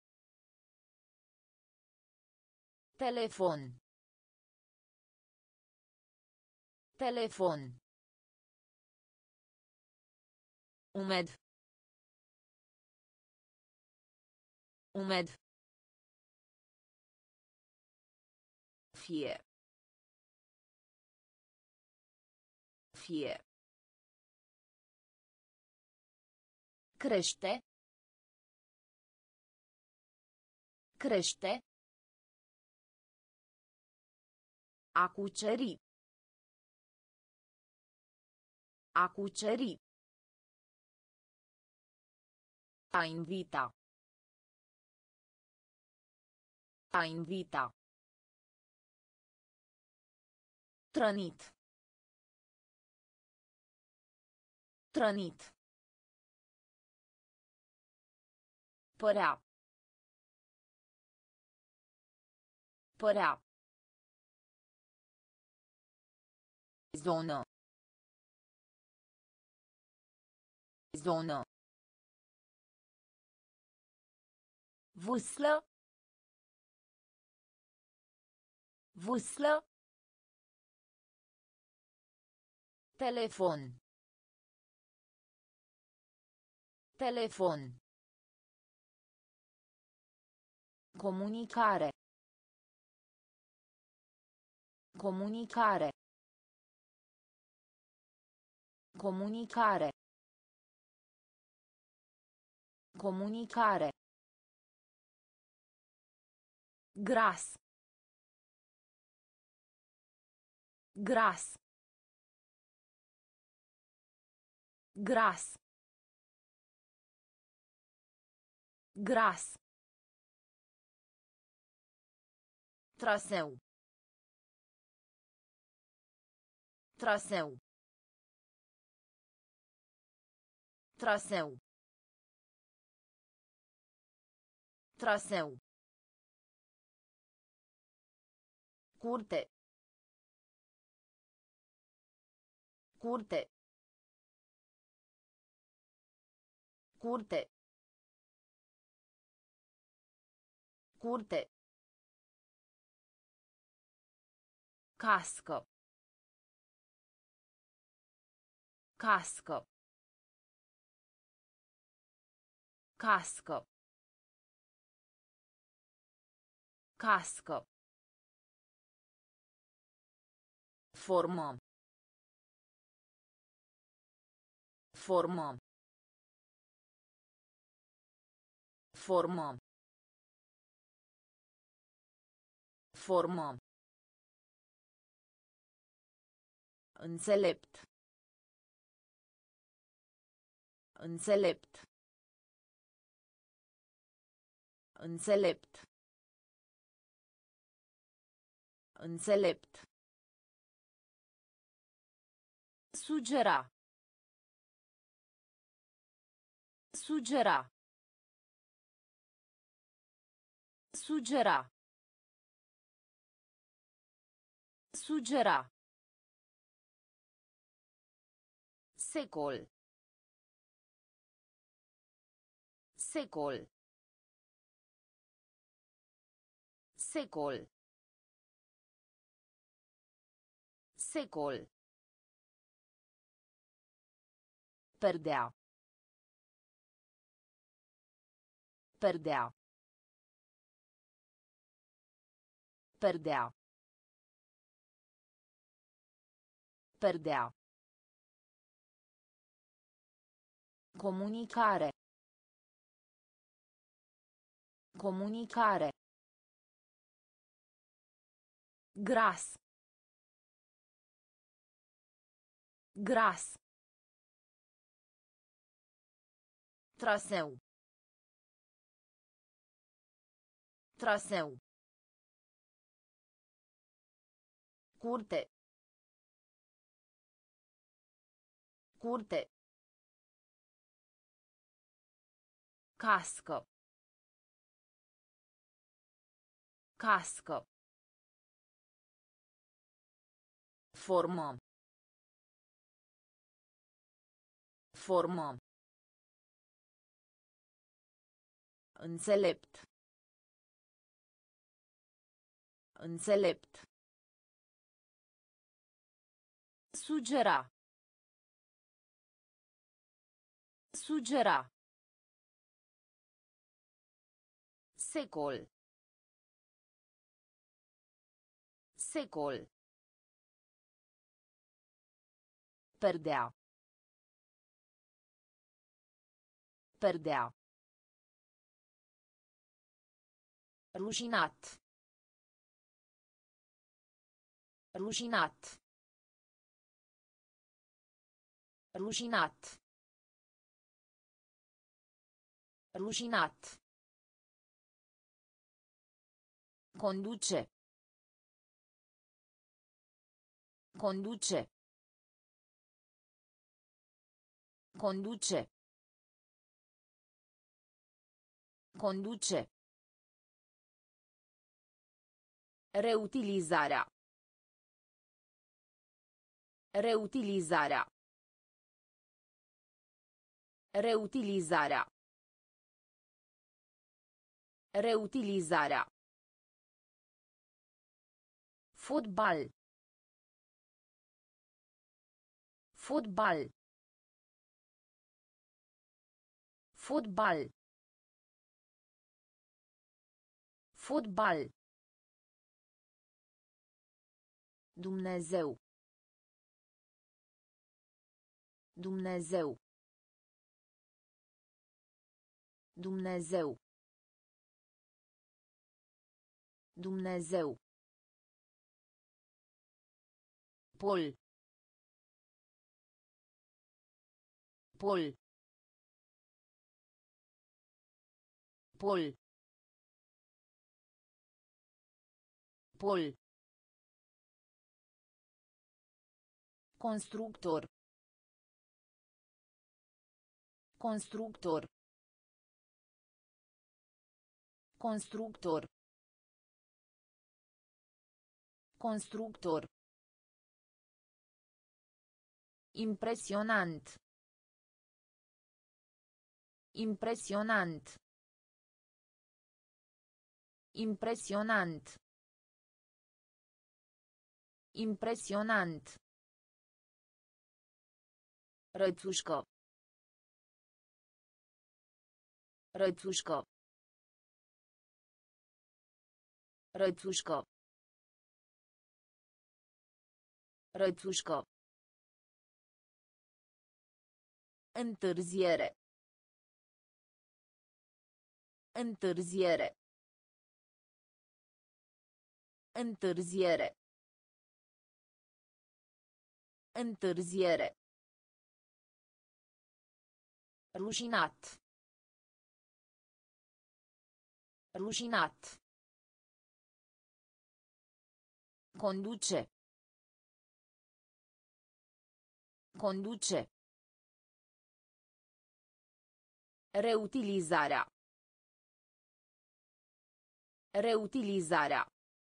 Telefon. Telefon. Umed. Umed. Fie. Fie. Crește. Crește. A cuceri. A cuceri. A invita. A invita. Trănit. Trănit. Părea. Părea. Zonă. Zonă. Vâslă. Vâslă. Telefon. Telefon. Comunicare. Comunicare. Comunicare. Comunicare. Gras. Gras. Gras. Gras. Traseu. Traseu. Traseu. Traseu. Curte. Curte. Curte. Curte. Cască. Cască. Cască. Cască. Formă. Formă. Formă. Formă. Înțelept. Înțelept. Înțelept. Înțelept. Sugera. Sugera. Sugera. Sugera. Secol. Secol. Secol. Secol. Perdea. Perdea. Perdea. Perdea. Comunicare. Comunicare. Gras. Gras. Traseu. Traseu. Curte. Curte. Cască. Cască. Formă. Formă. Înțelept. Înțelept. Sugera. Sugera. Secol. Secol. Perdea. Perdea. Rușinat. Rușinat. Rușinat. Rușinat. Conduce. Conduce. Conduce. Conduce. Reutilizarea. Reutilizarea. Reutilizarea. Reutilizarea. Fotbal. Fotbal. Fotbal. Fotbal. Dumnezeu. Dumnezeu. Dumnezeu. Dumnezeu. Pol. Pol. Pol. Pol. Constructor. Constructor. Constructor. Constructor. Impresionant. Impresionant. Impresionant. Impresionant. Rățușcă. Rățușcă. Rățușcă. Rățușcă. Întârziere. Întârziere. Întârziere. Întârziere. Rușinat. Rușinat. Conduce. Conduce. Reutilizarea. Reutilizarea.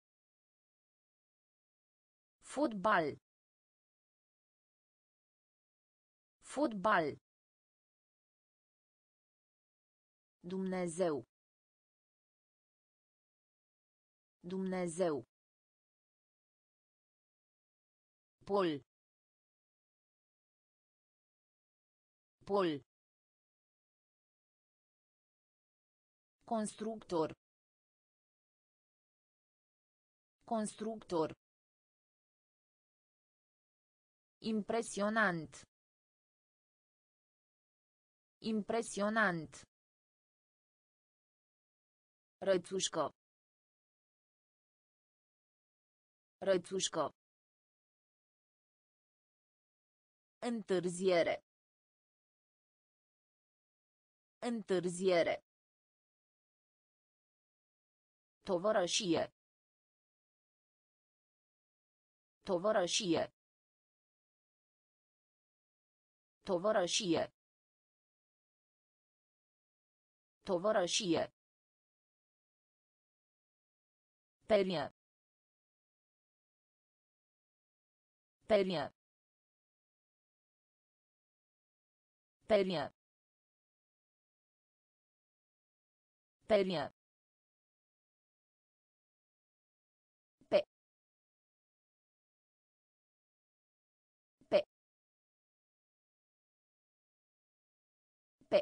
Fotbal. Fotbal. Dumnezeu. Dumnezeu. Pol. Pol. Constructor. Constructor. Impresionant. Impresionant. Rățușcă. Rățușcă. Întârziere. Întârziere. Tovărășie. Tovărășie. Tovărășie. Tovărășie. Perie. Perie. Perie. Perie. Pe. Pe. Pe.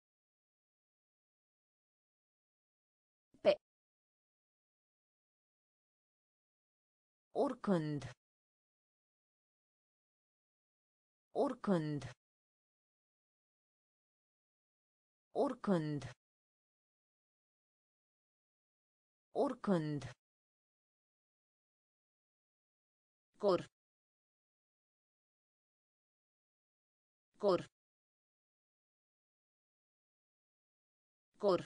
Pe. Oricând. Oricând. Oricând. Oricând. Cor. Cor. Cor.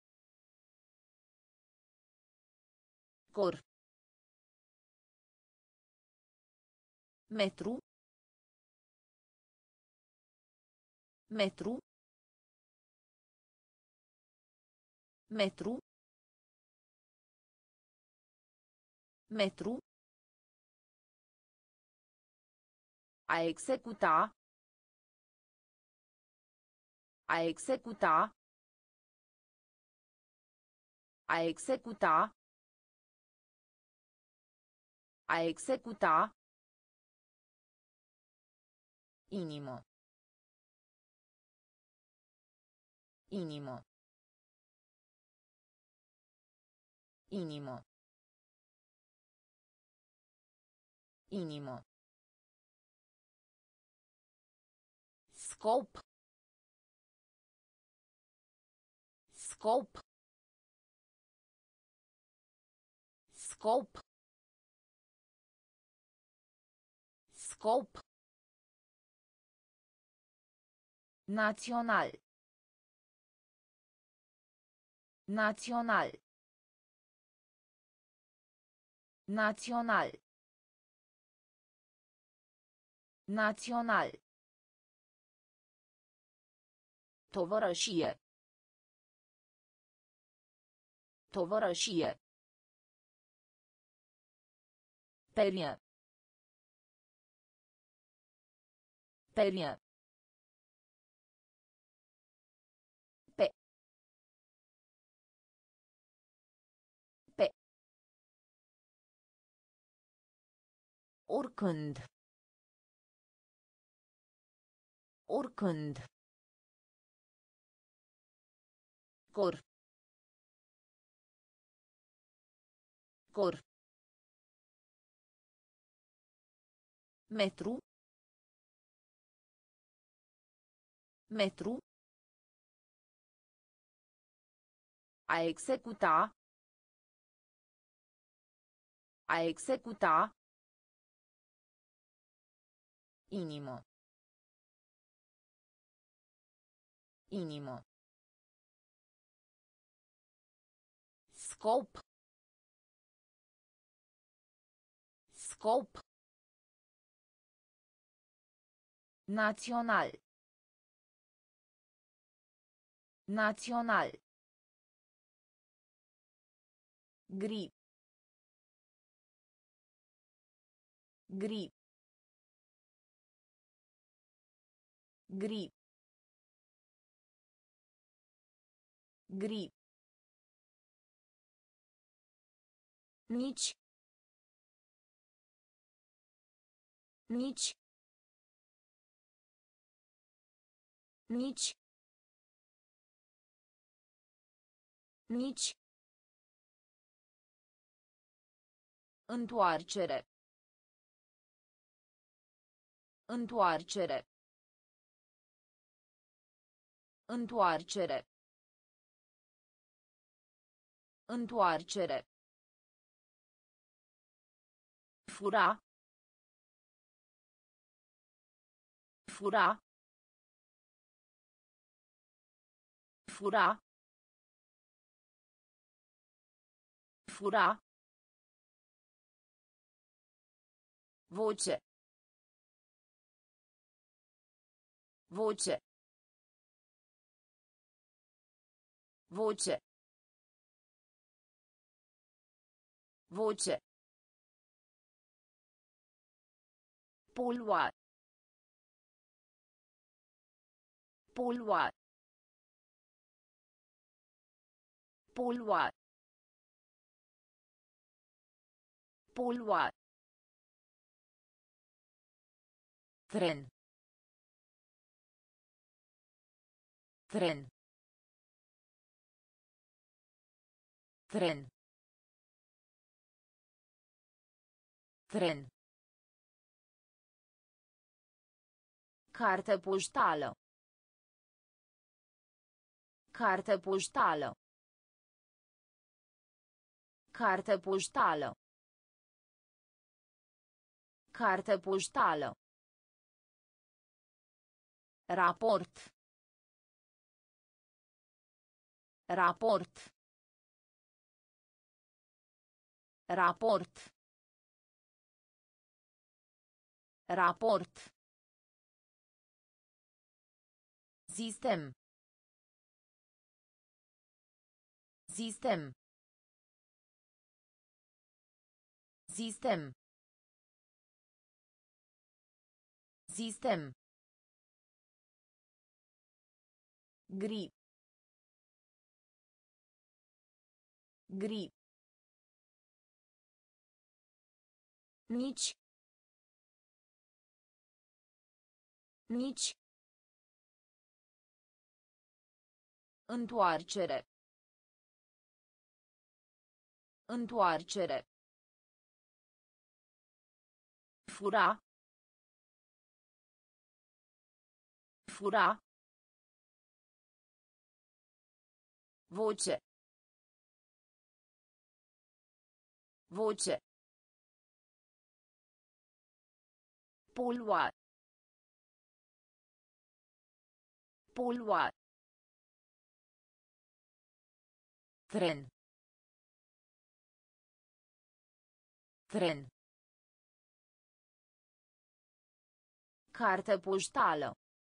Cor. Metru. Metru. Metru. Metru. A executa. A executa. A executa. A executa. Inimo. Inimo. Inimo. Inimo. Scop. Scop. Scop. Scop. Național. Național. Național. Național. Tovărășie. Tovărășie. Perie. Perie. Pe. Pe. Oricând. Oricând. Cor. Cor. Metru. Metru. A executa. A executa. Inimo. Inimo. Scop. Scop. Național. Național. Gri. Gri. Gri. Gri. Nici. Nici. Nici. Nici. Întoarcere. Întoarcere. Întoarcere. Întoarcere. Fura. Fura. Fura. Fura. Voce. Voce. Voce. Voce. Polua. Polua. Polua. Polua. Tren. Tren. Tren. Tren. Carte poștală. Carte poștală. Carte poștală. Carte poștală. Raport. Raport. Raport. Raport. Sistem. Sistem. Sistem. Sistem. Gri. Gri. Nici. Nici. Întoarcere. Întoarcere. Fura. Fura. Voce. Voce. Polua. Polua. Tren. Tren. Carte poștală.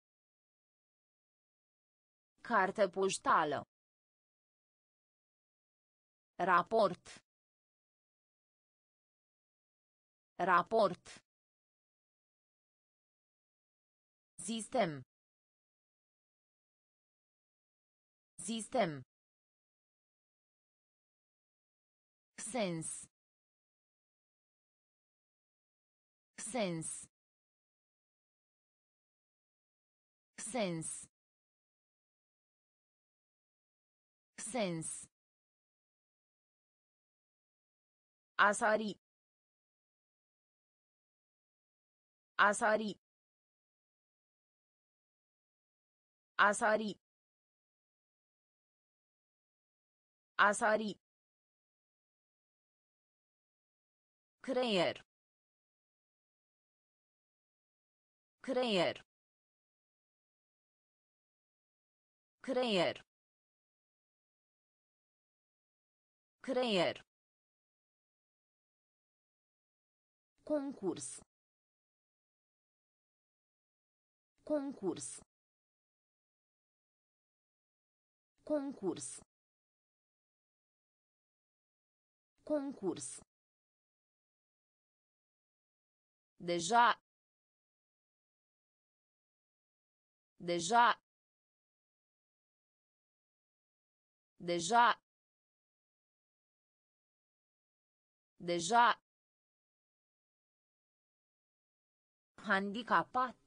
Carte poștală. Raport. Raport. Sistem. Sistem. Sens. Sens. Sens. Sens. Asari. Asari. Asari. Asari. Creier. Creier. Creier. Creier. Concurs. Concurs. Concurs. Concurs. Deja. Deja. Deja. Deja. Handicapat.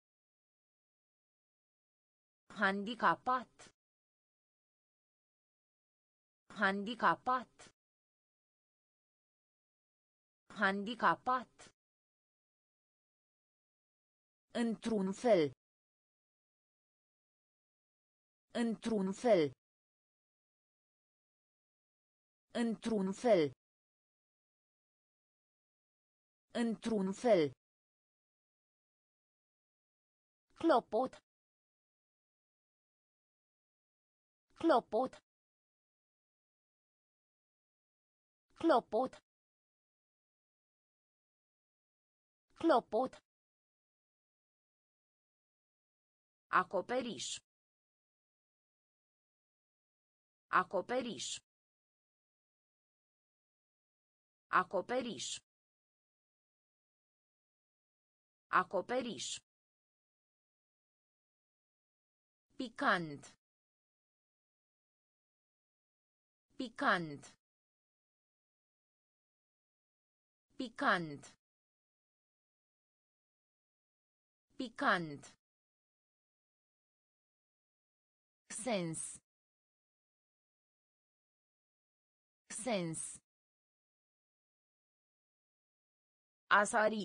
Handicapat. Handicapat. Handicapat. Într-un fel. Într-un fel. Într-un fel. Într-un fel. Clopot. Clopot. Clopot. Clopot. Acoperiș. Acoperiș. Acoperiș. Acoperiș. Picant. Picant. Picant. Picant. Sens. Sens. Asari.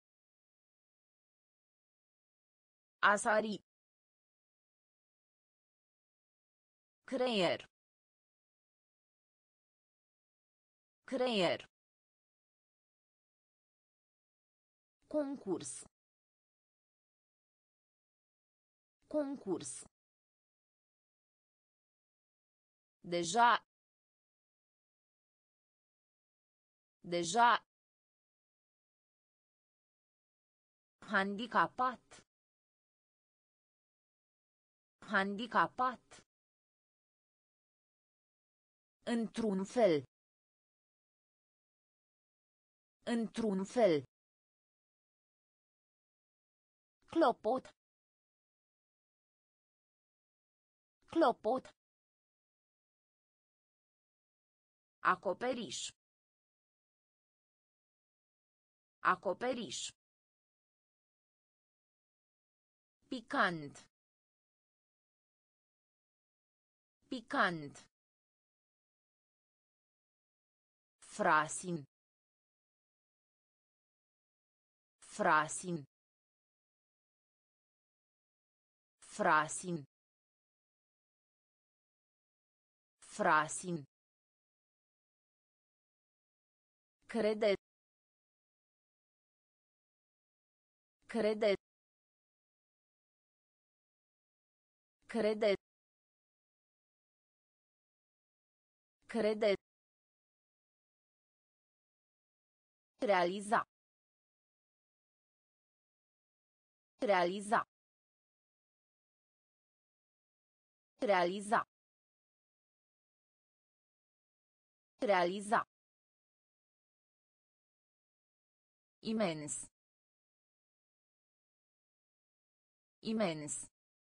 Asari. Creier. Creier. Concurs. Concurs. Deja. Deja. Handicapat. Handicapat. Într-un fel. Într-un fel. Clopot. Clopot. Acoperiș. Acoperiș. Picant. Picant. Frasin. Frasin. Frasin. Frasin. Crede. Crede. Crede. Crede. Realiza. Realiza. Realiza. Realiza. Imens. Imens.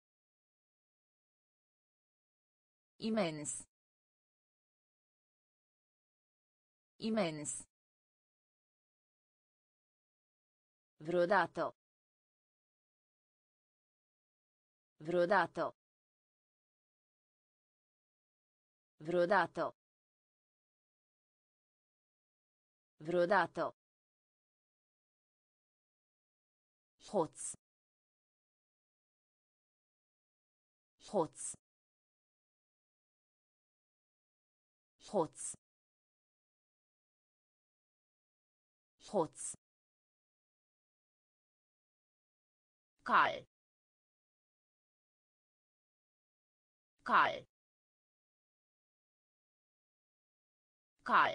Imens. Imens. Vrodato. Vrodato. Vrodato. Vrodato. Hoț. Hoț. Hoț. Hoț. Cal. Cal. Cal.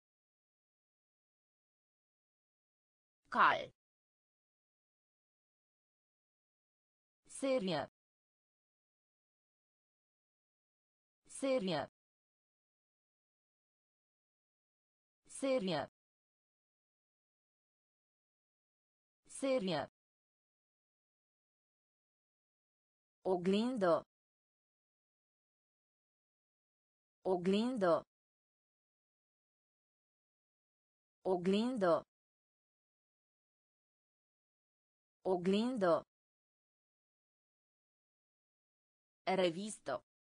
Cal. Serie. Serie. Serie. Serie. Oglindă. Oglindă. Oglindă. Oglindă. Revisto.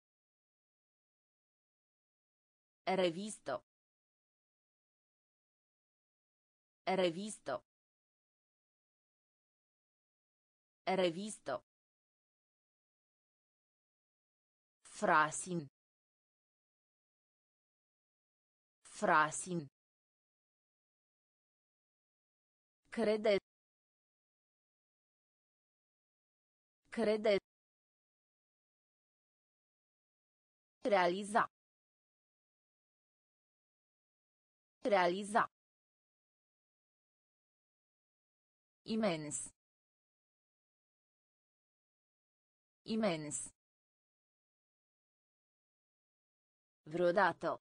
Revisto. Revisto. Revisto. Frasin. Frasin. Crede. Crede. Realiza. Realiza. Imens. Imens. Vrodato.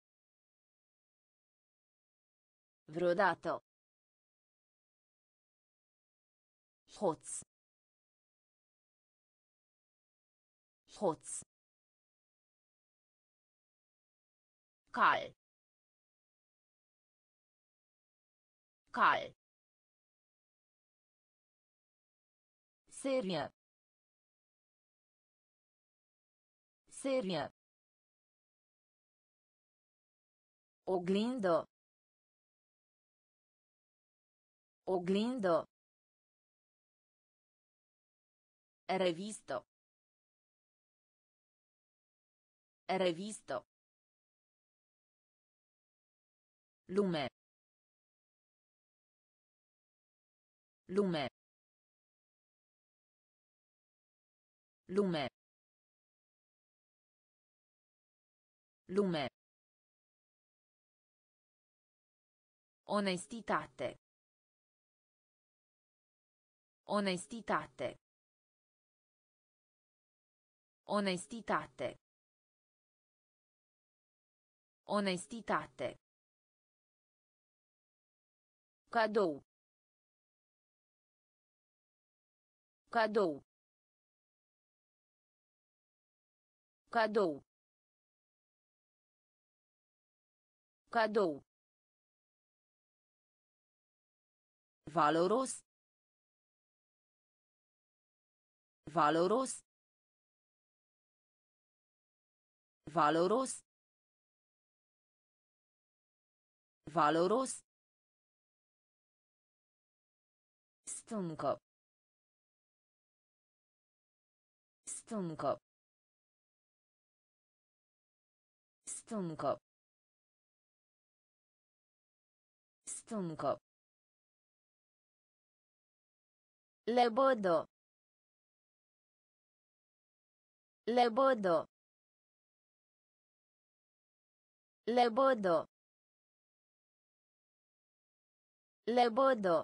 Vrodato. Hoț. Hoț. Cal. Cal. Serie. Serie. Oglindă. Oglindă. Revisto. Revisto. Lume. Lume. Lume. Lume. Onestitate. Onestitate. Onestitate. Onestitate. Cadou. Cadou. Cadou. Cadou. Valoros. Valoros. Valoros. Valoros. Stâncă. Stâncă. Stâncă. Stâncă. Lebădă. Lebădă. Lebădă. Lebădă.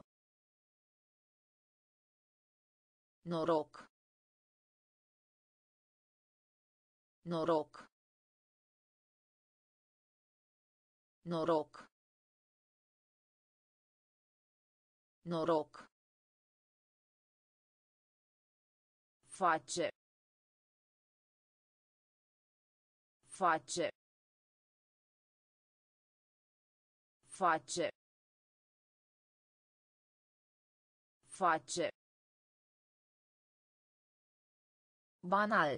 Noroc. Noroc. Noroc. Noroc. Face. Face. Face. Face. Banal.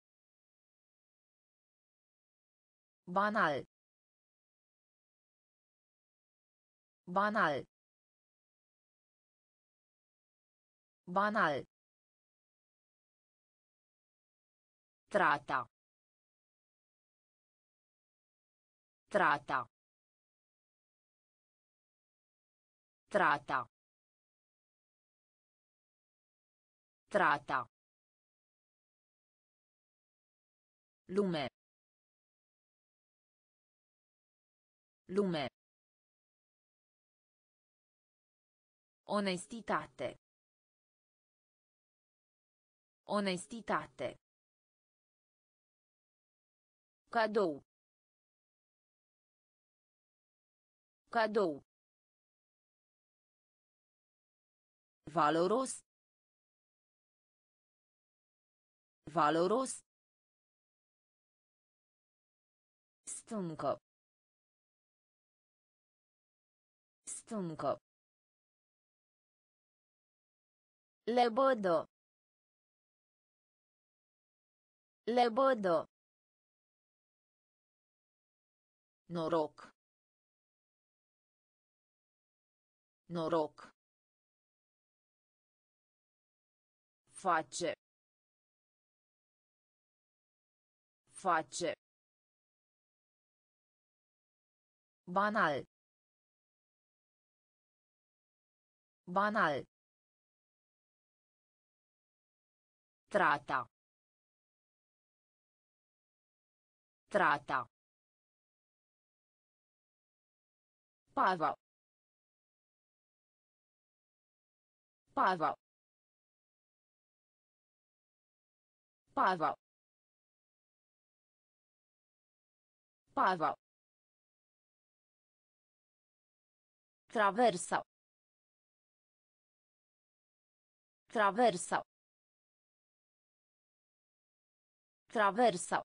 Banal. Banal. Banal. Trata. Trata. Trata. Trata. Lume. Lume. Onestitate. Onestitate. Cadou. Cadou. Valoros. Valoros. Stâncă. Stâncă. Lebădă. Lebădă. Noroc. Noroc. Face. Face. Banal. Banal. Trata. Trata. Pava. Pava. Pava. Pava. Traversa. Traversa. Traversa.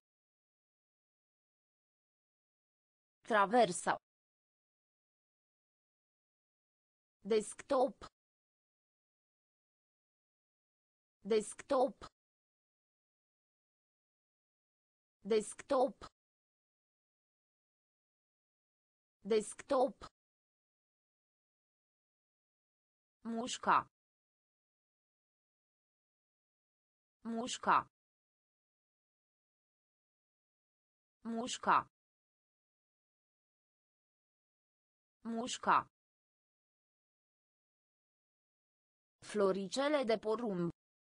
Traversa. Desktop. Desktop. Desktop. Desktop. Mușca. Mușca. Mușca. Mușca. Floricele de porumb.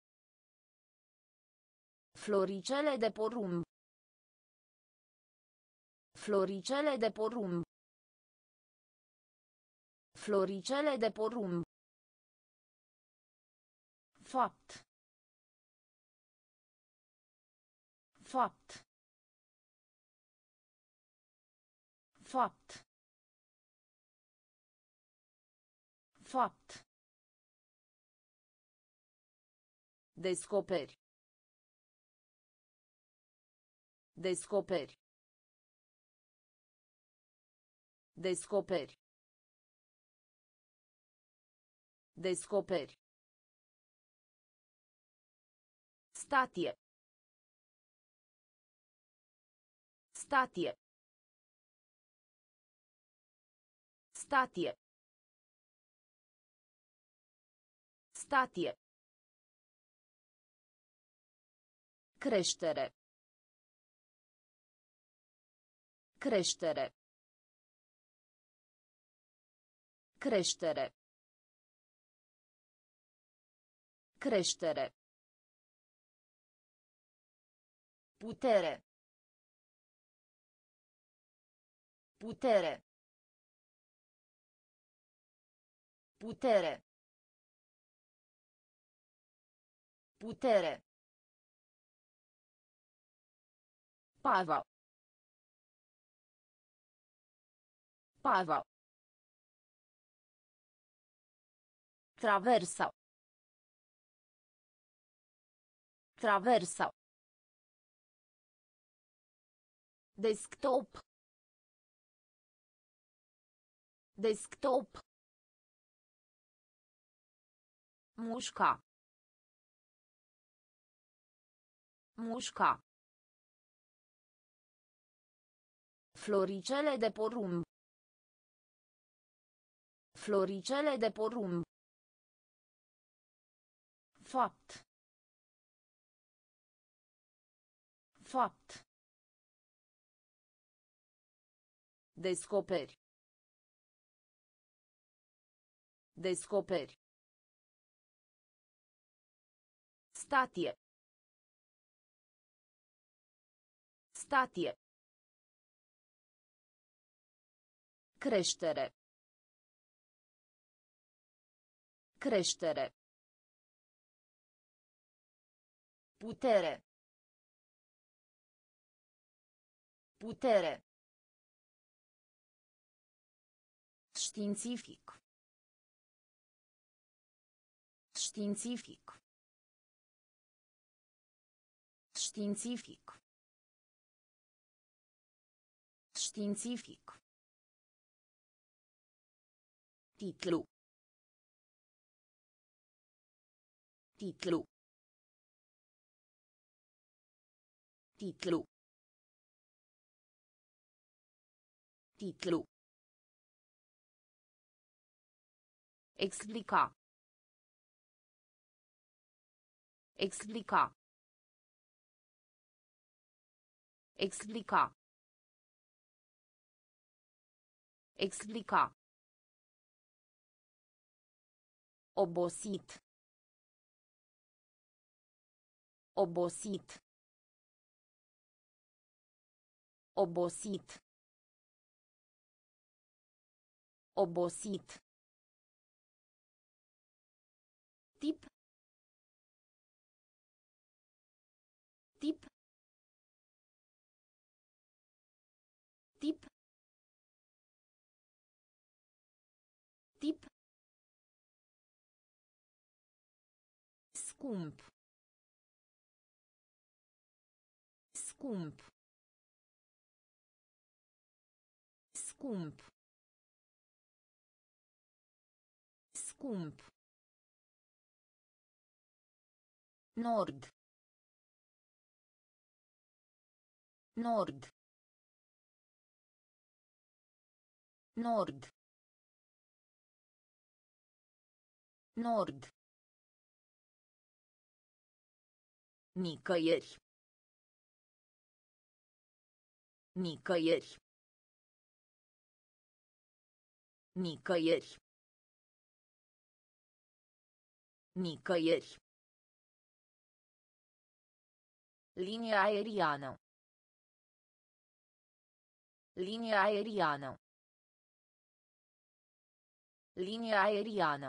Floricele de porumb. Floricele de porumb. Floricele de porumb. Fapt. Fapt. Fapt. Fapt. Descoperi. Descoperi. Descoperi. Descoperi. Statie. Statie. Statie. Statie. Creștere. Creștere. Creștere. Creștere. Putere. Putere. Putere. Putere. Pava. Pava. Traversa. Traversa. Desktop. Desktop. Mușca. Mușca. Floricele de porumb. Floricele de porumb. Fapt. Fapt. Descoperi. Descoperi. Statie. Statie. Creștere. Creștere. Putere. Putere. Științific. Științific. Științific. Științific. Titlu. Titlu. Titlu. Titlu. Explica. Explica. Explica. Explica. Obosit. Obosit. Obosit. Obosit. Tip. Tip. Tip. Tip. Scump. Scump. Scump. Scump. Nord. Nord. Nord. Nord. Nicăieri. Nicăieri. Nicăieri. Nicăieri. Linie aeriană. Linie aeriană. Linie aeriană.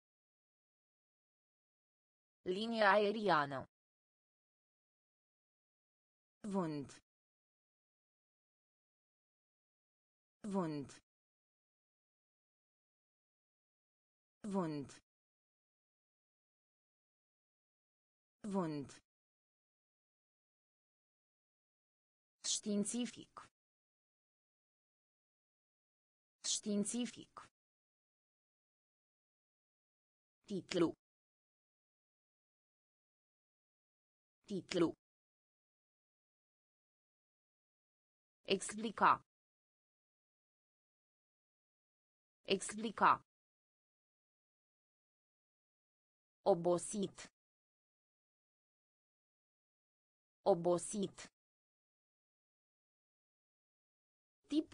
Linie aeriană. Vânt. Vânt. Vânt. Vânt. Științific. Științific. Titlu. Titlu. Explica. Explica. Obosit. Obosit. Tip.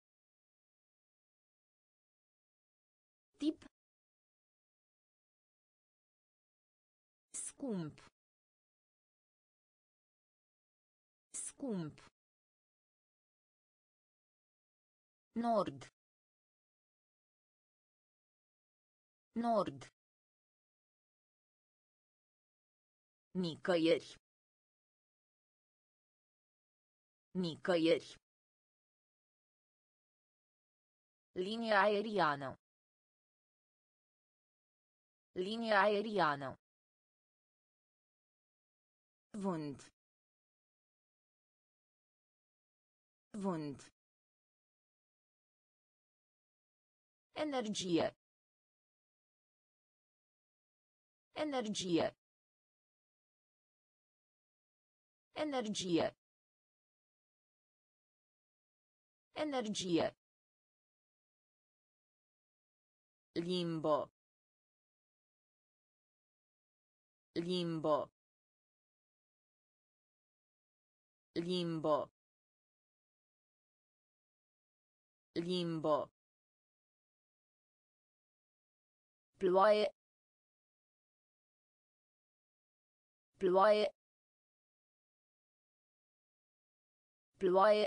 Tip. Scump. Scump. Nord. Nord. Nicăieri. Nicăieri. Linie aeriană. Linie aeriană. Vânt. Vânt. Energie. Energie. Energie. Energie. Limbo. Limbo. Limbo. Limbo. Ploaie. Ploaie. Ploaie.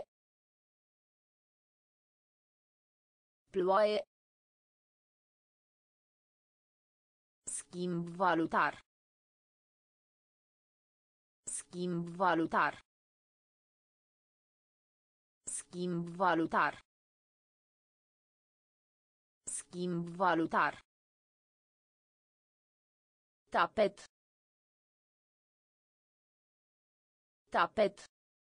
Ploaie. Schimb valutar. Schimb valutar. Schimb valutar. Schimb valutar. Tapet. Tapet.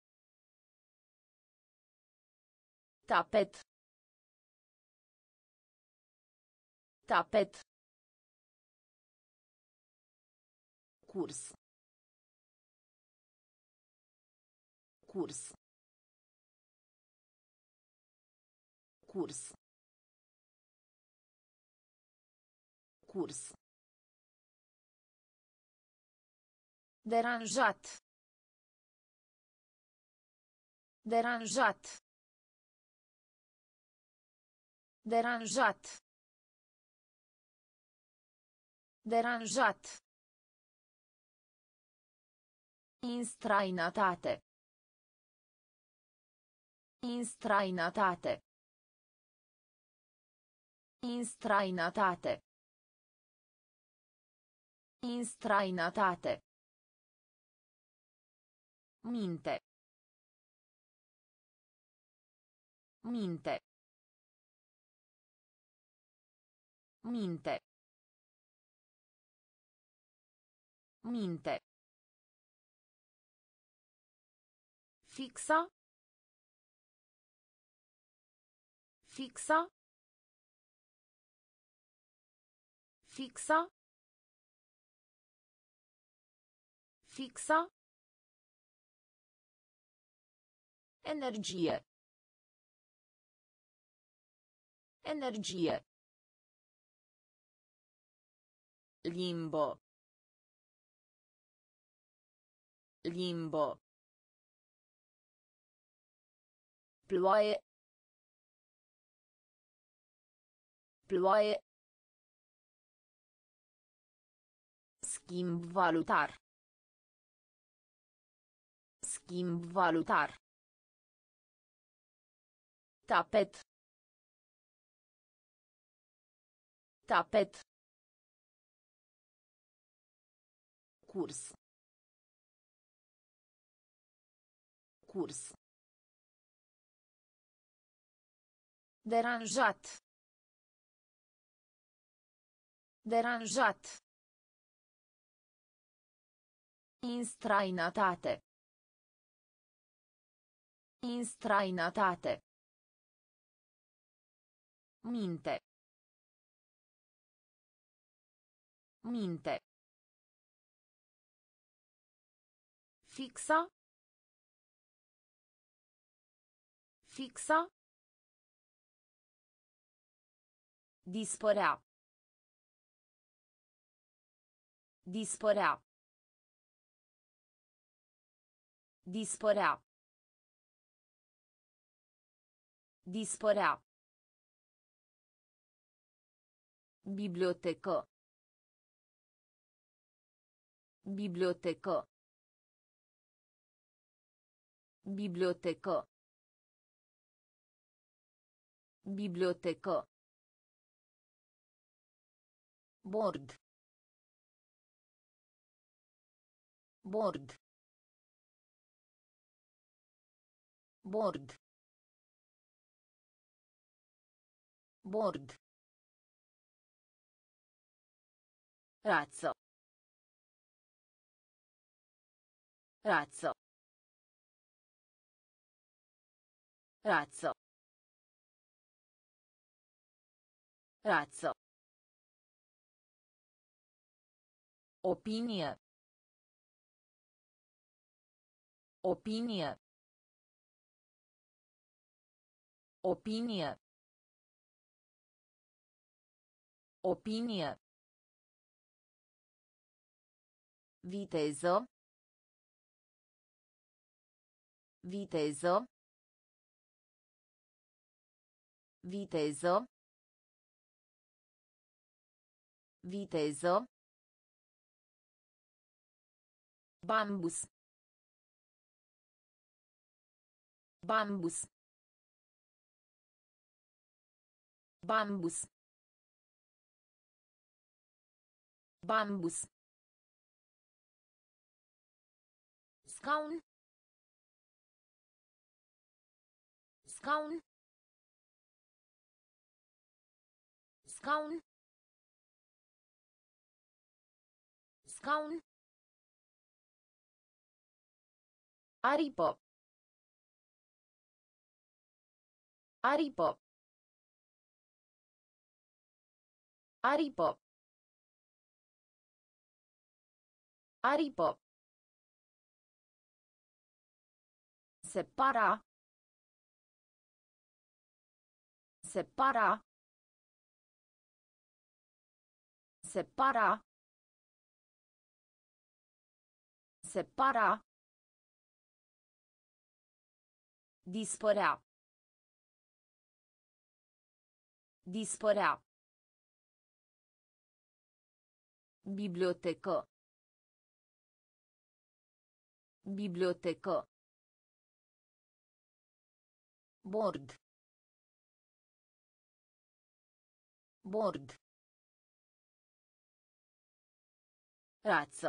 Tapet. Tapet. Curs. Curs. Curs. Curs. Deranjat. Deranjat. Deranjat. Deranjat. Instrainatate. Instrainatate. Instrainatate. Instrainatate. Minte. Minte. Minte. Minte. Fixa. Fixa. Fixa. Fixa. Energie. Energie. Limbo. Limbo. Ploaie. Ploaie. Schimb valutar. Schimb valutar. Tapet. Tapet. Curs. Curs. Deranjat. Deranjat. Instrainatate. Instrainatate. Minte. Minte. Fixa. Fixa. Dispărea. Dispărea. Dispărea. Dispărea. Bibliotecă. Bibliotecă. Bibliotecă. Bibliotecă. Bord. Bord. Bord. Bord. Razzo. Razzo. Razzo. Razzo. Opinie. Opinie. Opinie. Opinie. Viteză. Viteză. Viteză. Viteză. Bambus. Bambus. Bambus. Bambus. Scaun. Scaun. Scaun. Scaun. Aripă. Aripă. Aripă. Aripă. Separa. Separa. Separa. Separa. Dispărea. Dispărea. Bibliotecă. Bibliotecă. Bord. Bord. Razzo.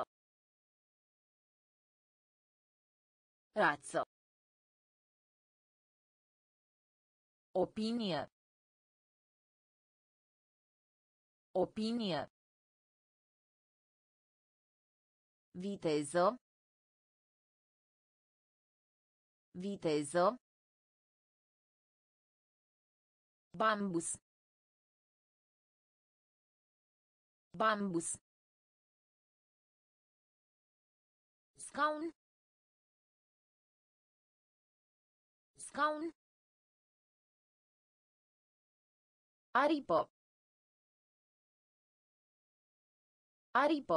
Razzo. Opinie. Opinie. Viteză. Viteză. Bambus. Bambus. Scaun. Scaun. Aripă. Aripă.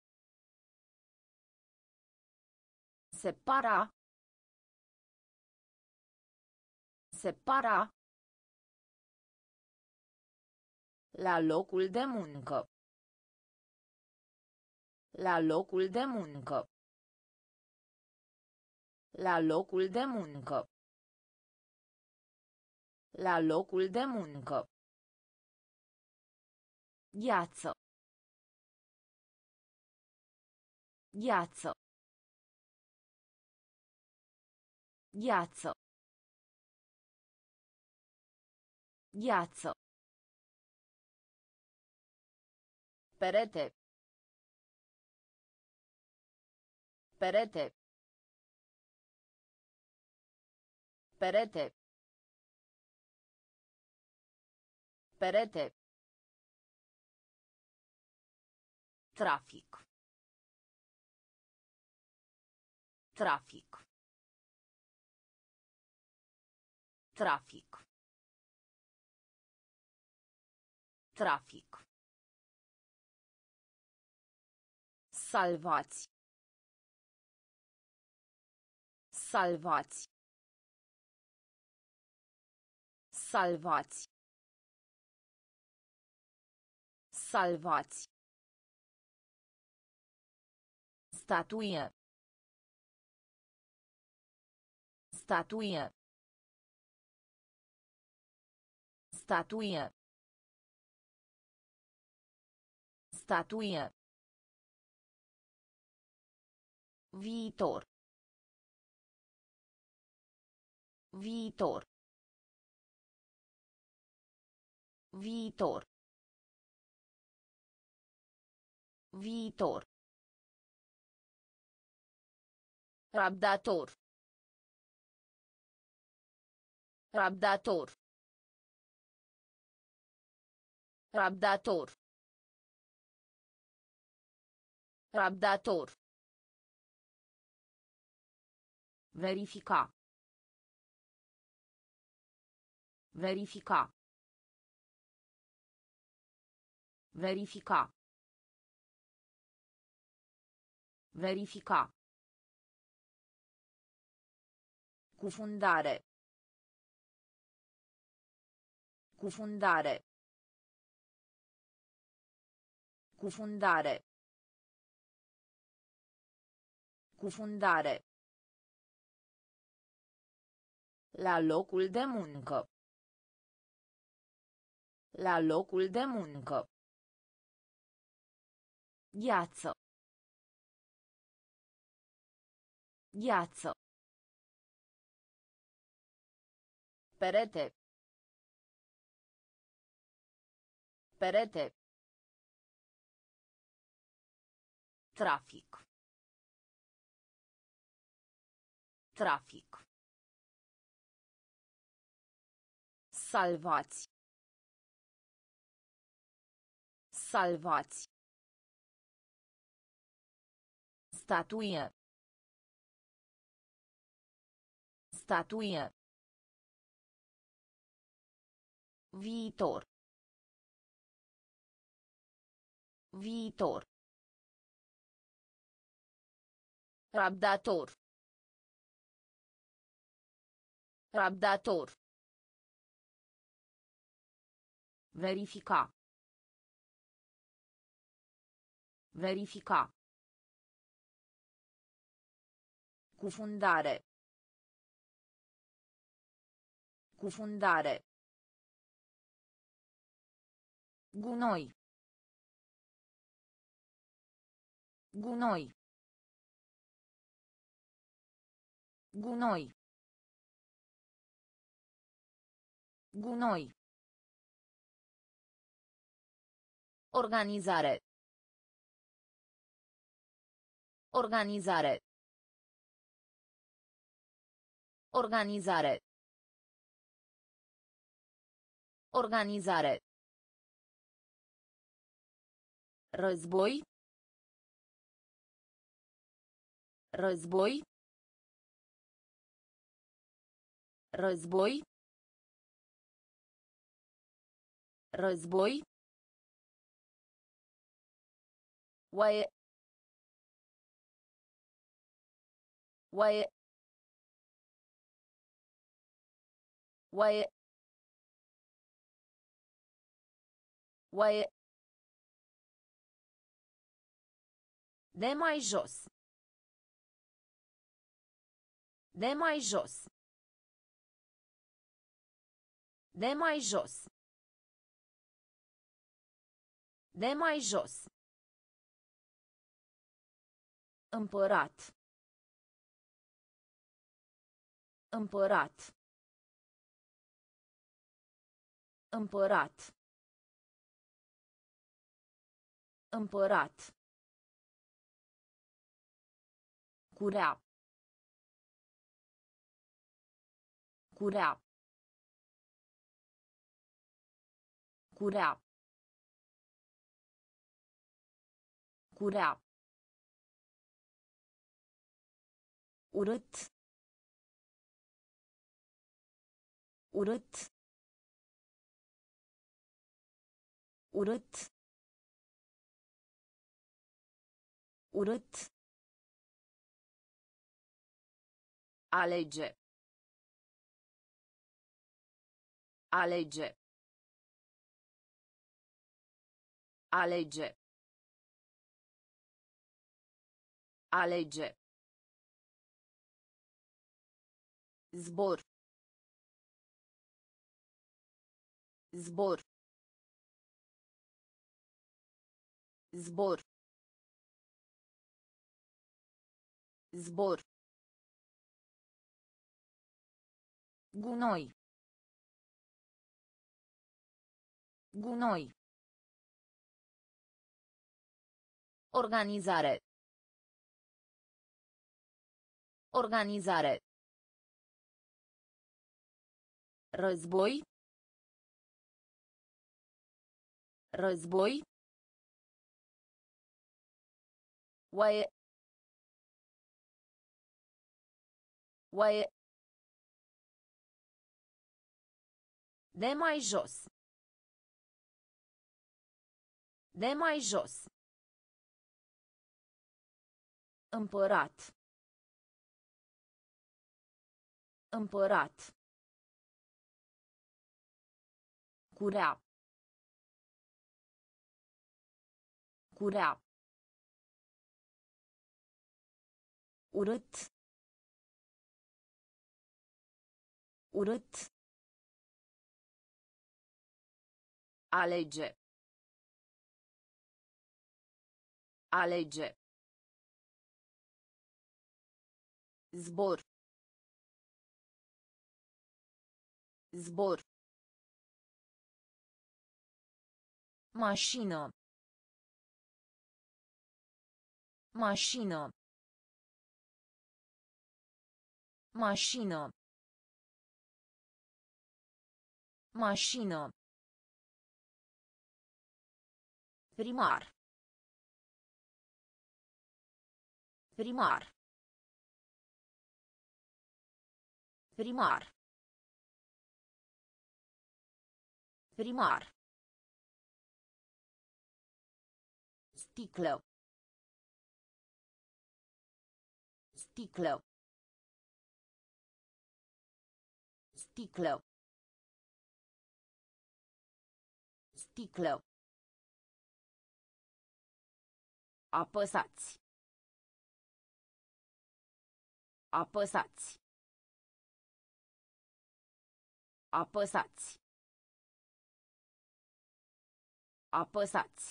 Separa. Separa. La locul de muncă. La locul de muncă. La locul de muncă. La locul de muncă. Gheață. Gheață. Gheață. Gheață. Perete. Perete. Perete. Perete. Trafic. Trafic. Trafic. Trafic. Salvați. Salvați. Salvați. Salvați. Statuie. Statuie. Statuie. Statuie. Viitor. Viitor. Viitor. Viitor. Rabdator. Rabdator. Rabdator. Rabdator. Verifica. Verifica. Verifica. Verifica. Cufundare. Cufundare. Cufundare. Cufundare. La locul de muncă. La locul de muncă. Gheață. Gheață. Perete. Perete. Trafic. Trafic. Salvați. Salvați. Statuie. Statuie. Viitor. Viitor. Rabdator. Rabdator. Verifica. Verifica. Cufundare. Cufundare. Gunoi. Gunoi. Gunoi. Gunoi. Organizare. Organizare. Organizare. Organizare. Război. Război. Război. Război. Oaie. Oaie. Oaie. Oaie. De mai jos. De mai jos. De mai jos. De mai jos. Împărat. Împărat. Împărat. Împărat. Curea. Curea. Curea. Curea. Urât. Urât. Urât. Urât. Alege. Alege. Alege. Alege. Zbor. Zbor. Zbor. Zbor. Gunoi. Gunoi. Organizare. Organizare. Război. Război. Oaie. Oaie. De mai jos. De mai jos. Împărat. Împărat. Curea. Curea. Urât. Urât. Alege. Alege. Zbor. Zbor. Mașină. Mașină. Mașină. Mașină. Primar. Primar. Primar. Primar. Sticlă. Sticlă. Sticlă. Sticlă. Apăsați. Apăsați. Apăsați. Apăsați.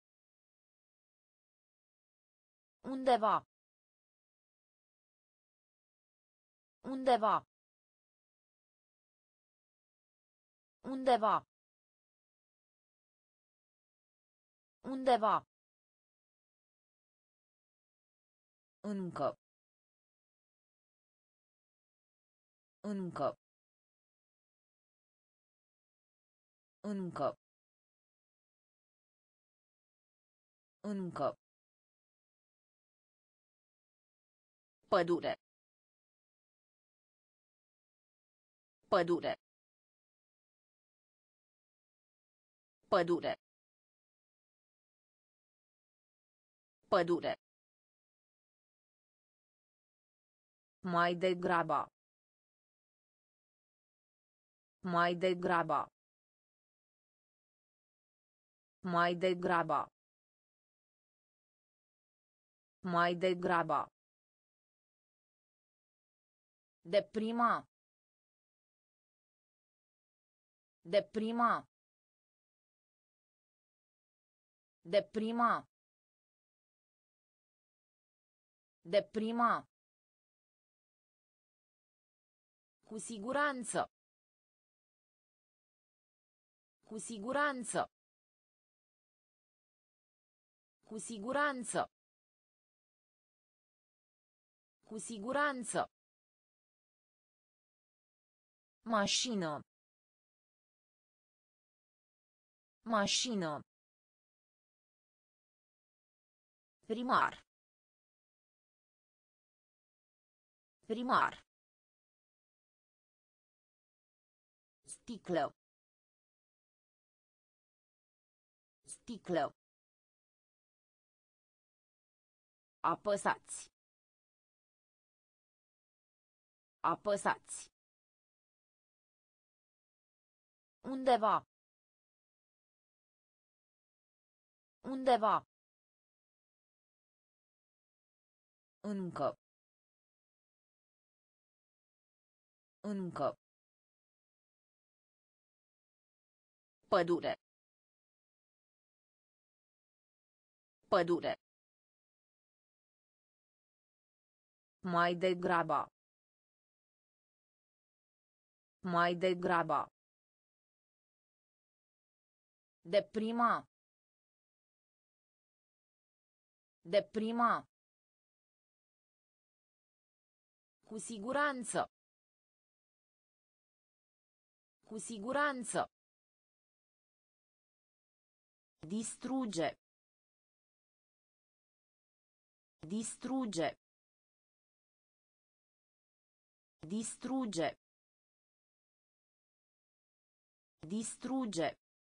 Undeva. Undeva. Undeva. Undeva. Încă. Încă. Încă. Încă. Pădure. Pădure. Pădure. Pădure. Mai degrabă. Mai degrabă. Mai degrabă. Mai degrabă. Deprima. Deprima. Deprima. Deprima. Cu siguranță. Cu siguranță. Cu siguranță. Cu siguranță. Mașină. Mașină. Primar. Primar. Sticlă. Sticlă. Apăsați. Apăsați. Undeva. Undeva. Încă. Încă. Pădure. Pădure. Mai degrabă. Mai degrabă. Deprima. Deprima. Cu siguranță. Cu siguranță. Distruge. Distruge. Distruge. Distruge.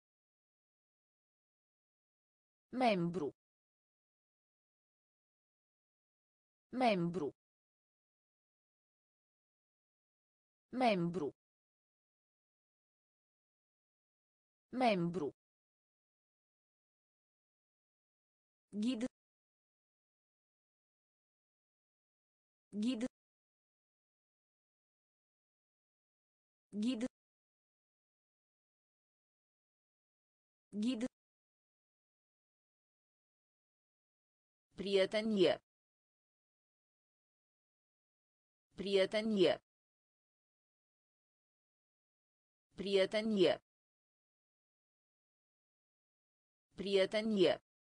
Membru. Membru. Membru. Membru. Ghid. Ghid. Ghid. Ghid. Prietenie. Prietenie. Prietenie. Prietenie.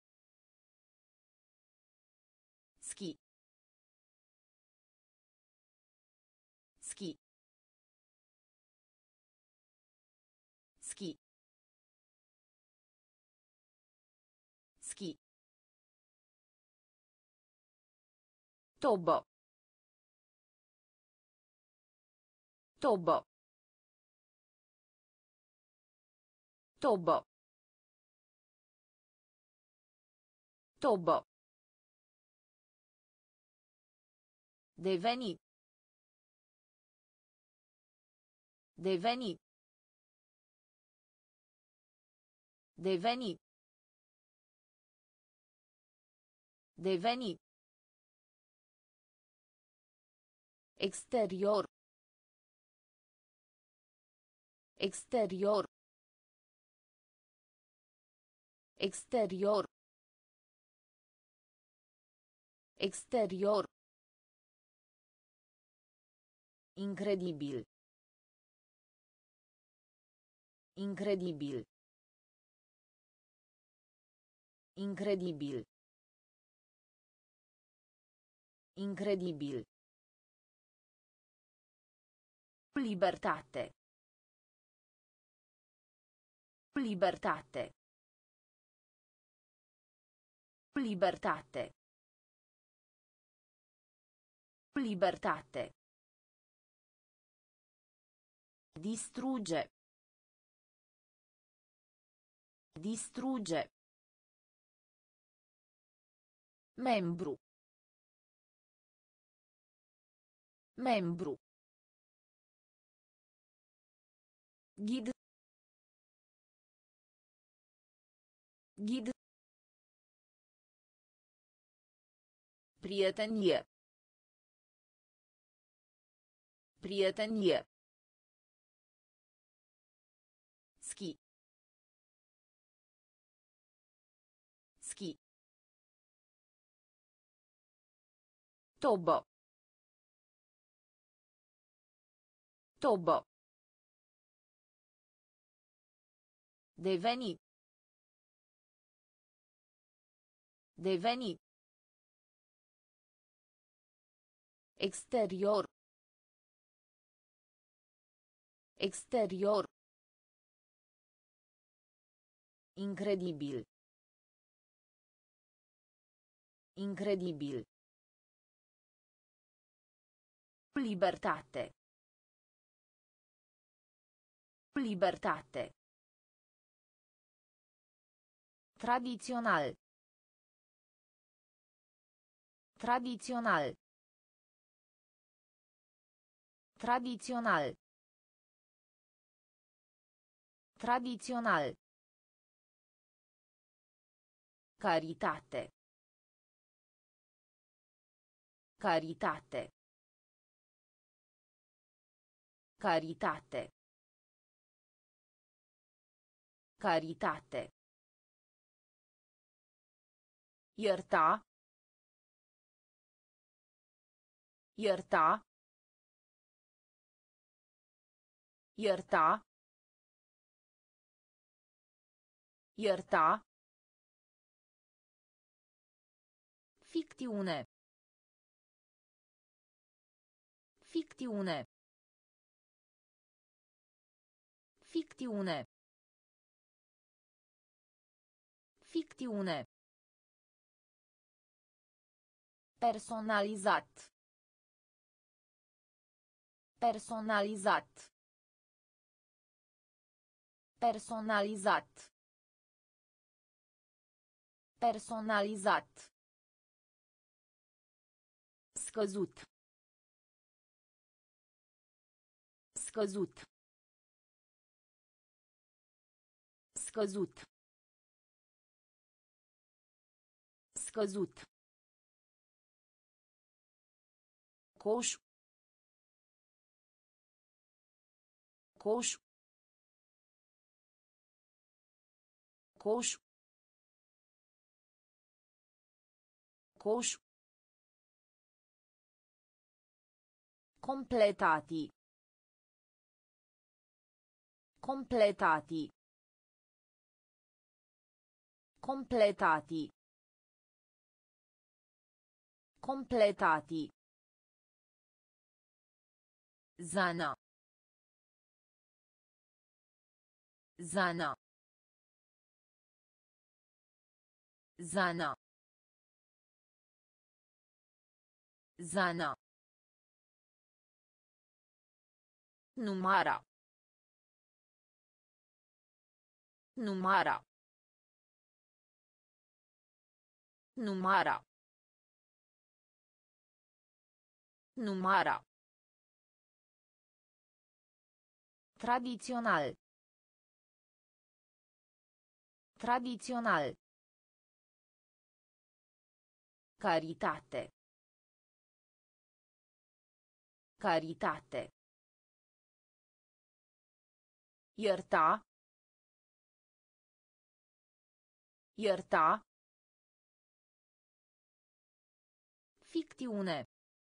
Ski. Ski. Ski. Ski. Tobă. Tobă. Tobă. Tobă. Deveni. Deveni. Deveni. Deveni. Exterior. Exterior. Exterior. Exterior. Incredibil. Incredibil. Incredibil. Incredibil. Libertate. Libertate. Libertate. Libertate. Distrugge. Distrugge. Membru. Membru. Ghid. Ghid. Prietenie. Prietenie. Ski. Ski. Tobo. Tobo. Deveni. Deveni. Exterior. Exterior. Incredibil. Incredibil. Libertate. Libertate. Tradițional. Tradițional. Tradițional. Tradițional. Caritate. Caritate. Caritate. Caritate. Ierta. Ierta. Ierta. Ierta. Ficțiune. Ficțiune. Ficțiune. Ficțiune. Personalizat. Personalizat. Personalizat. Personalizat. Scăzut. Scăzut. Scăzut. Scăzut. Coș. Coș. Coș. Coș. Completati. Completati. Completati. Completati. Zana. Zana. Zana. Zana. Numara. Numara. Numara. Numara. Tradițional. Tradițional. Caritate. Caritate. Ierta. Ierta. Ficțiune.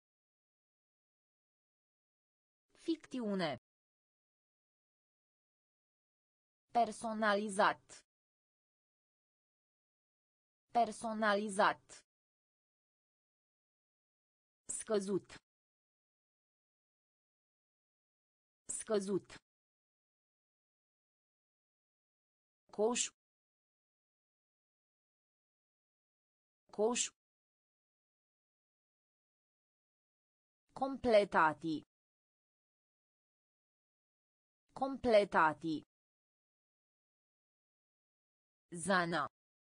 Ficțiune. Personalizat. Personalizat. Scăzut. Scăzut. Coș. Coș. Completati. Completati. Zana.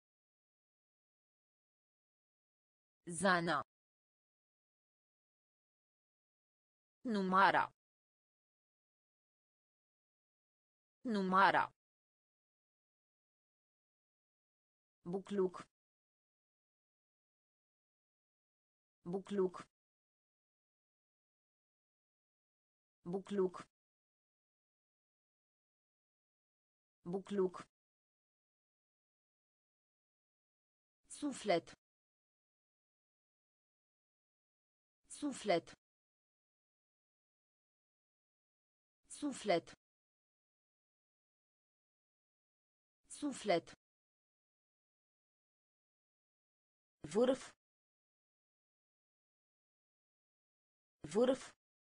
Zana. Numara. Numara. Bucluc. Bucluc. Bucluc. Bucluc. Suflet. Suflet. Suflet. Suflet. Vârf. Vârf.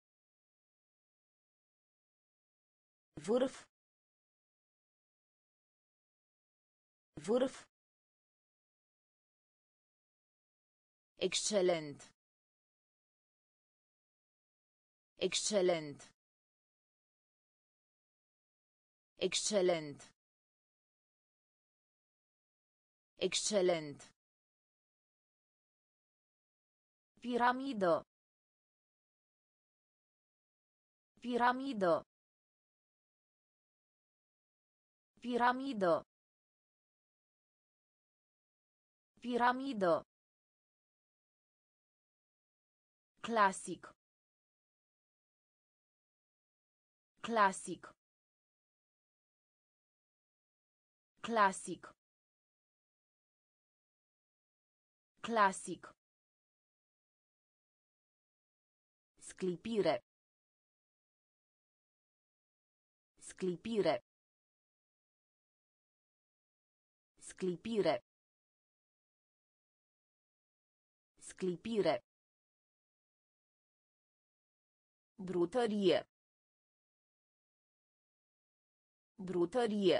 Vârf. Vârf. Excelent. Excelent. Excelent. Excelent. Piramidă. Piramidă. Piramidă. Piramidă. Clasic. Clasic. Clasic. Clasic. Sclipire. Sclipire. Sclipire. Sclipire. Brutărie. Brutărie.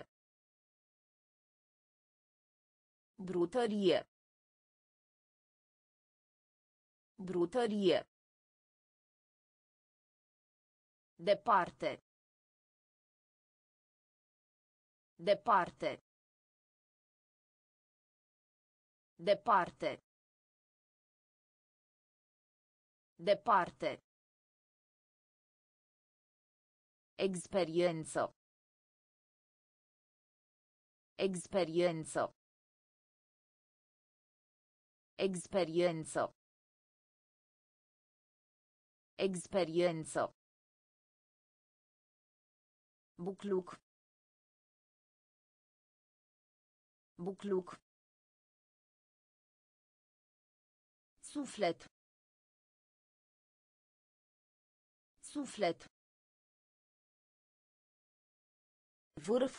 Brutărie. Brutărie. Departe. Departe. Departe. Departe. Experiență. Experiență. Experiență. Experiență. Bucluc. Bucluc. Suflet. Suflet. Vârf.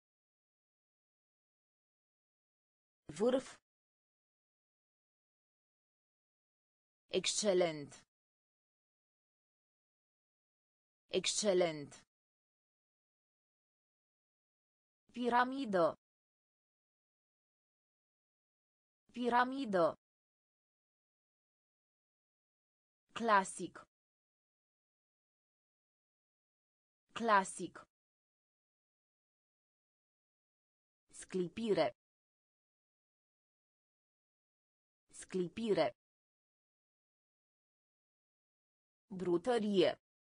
Vârf. Excelent. Excelent. Piramidă. Piramidă. Clasic. Clasic. Sclipire. Sclipire. Brutărie.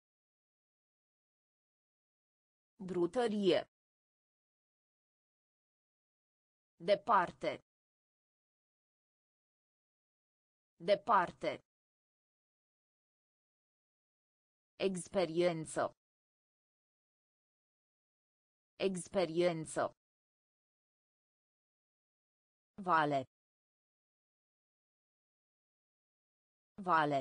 Brutărie. Departe. Departe. Experiență. Experiență. Vale. Vale.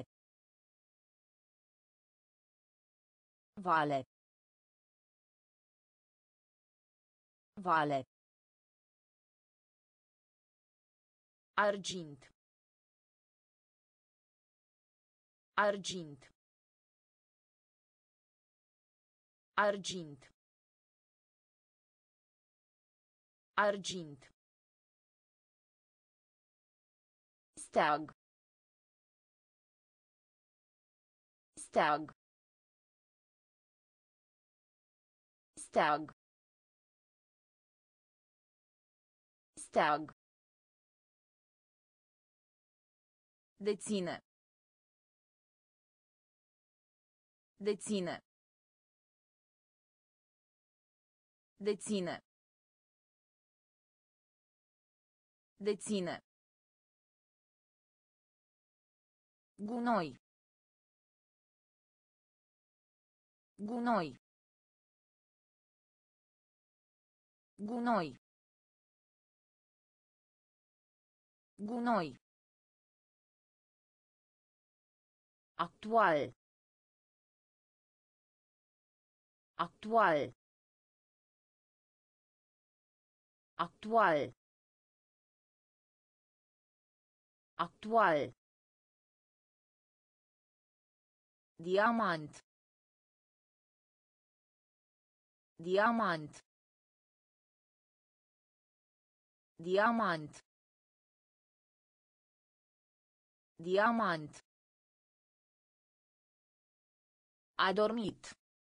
Vale. Vale. Argint. Argint. Argint. Argint. Steag. Steag. Steag. Steag. Deține. Deține. Deține. Deține. Gunoi. Gunoi. Gunoi. Gunoi. Actual. Actual. Actual. Actual. Diamant. Diamant. Diamant. Diamant. A dormit.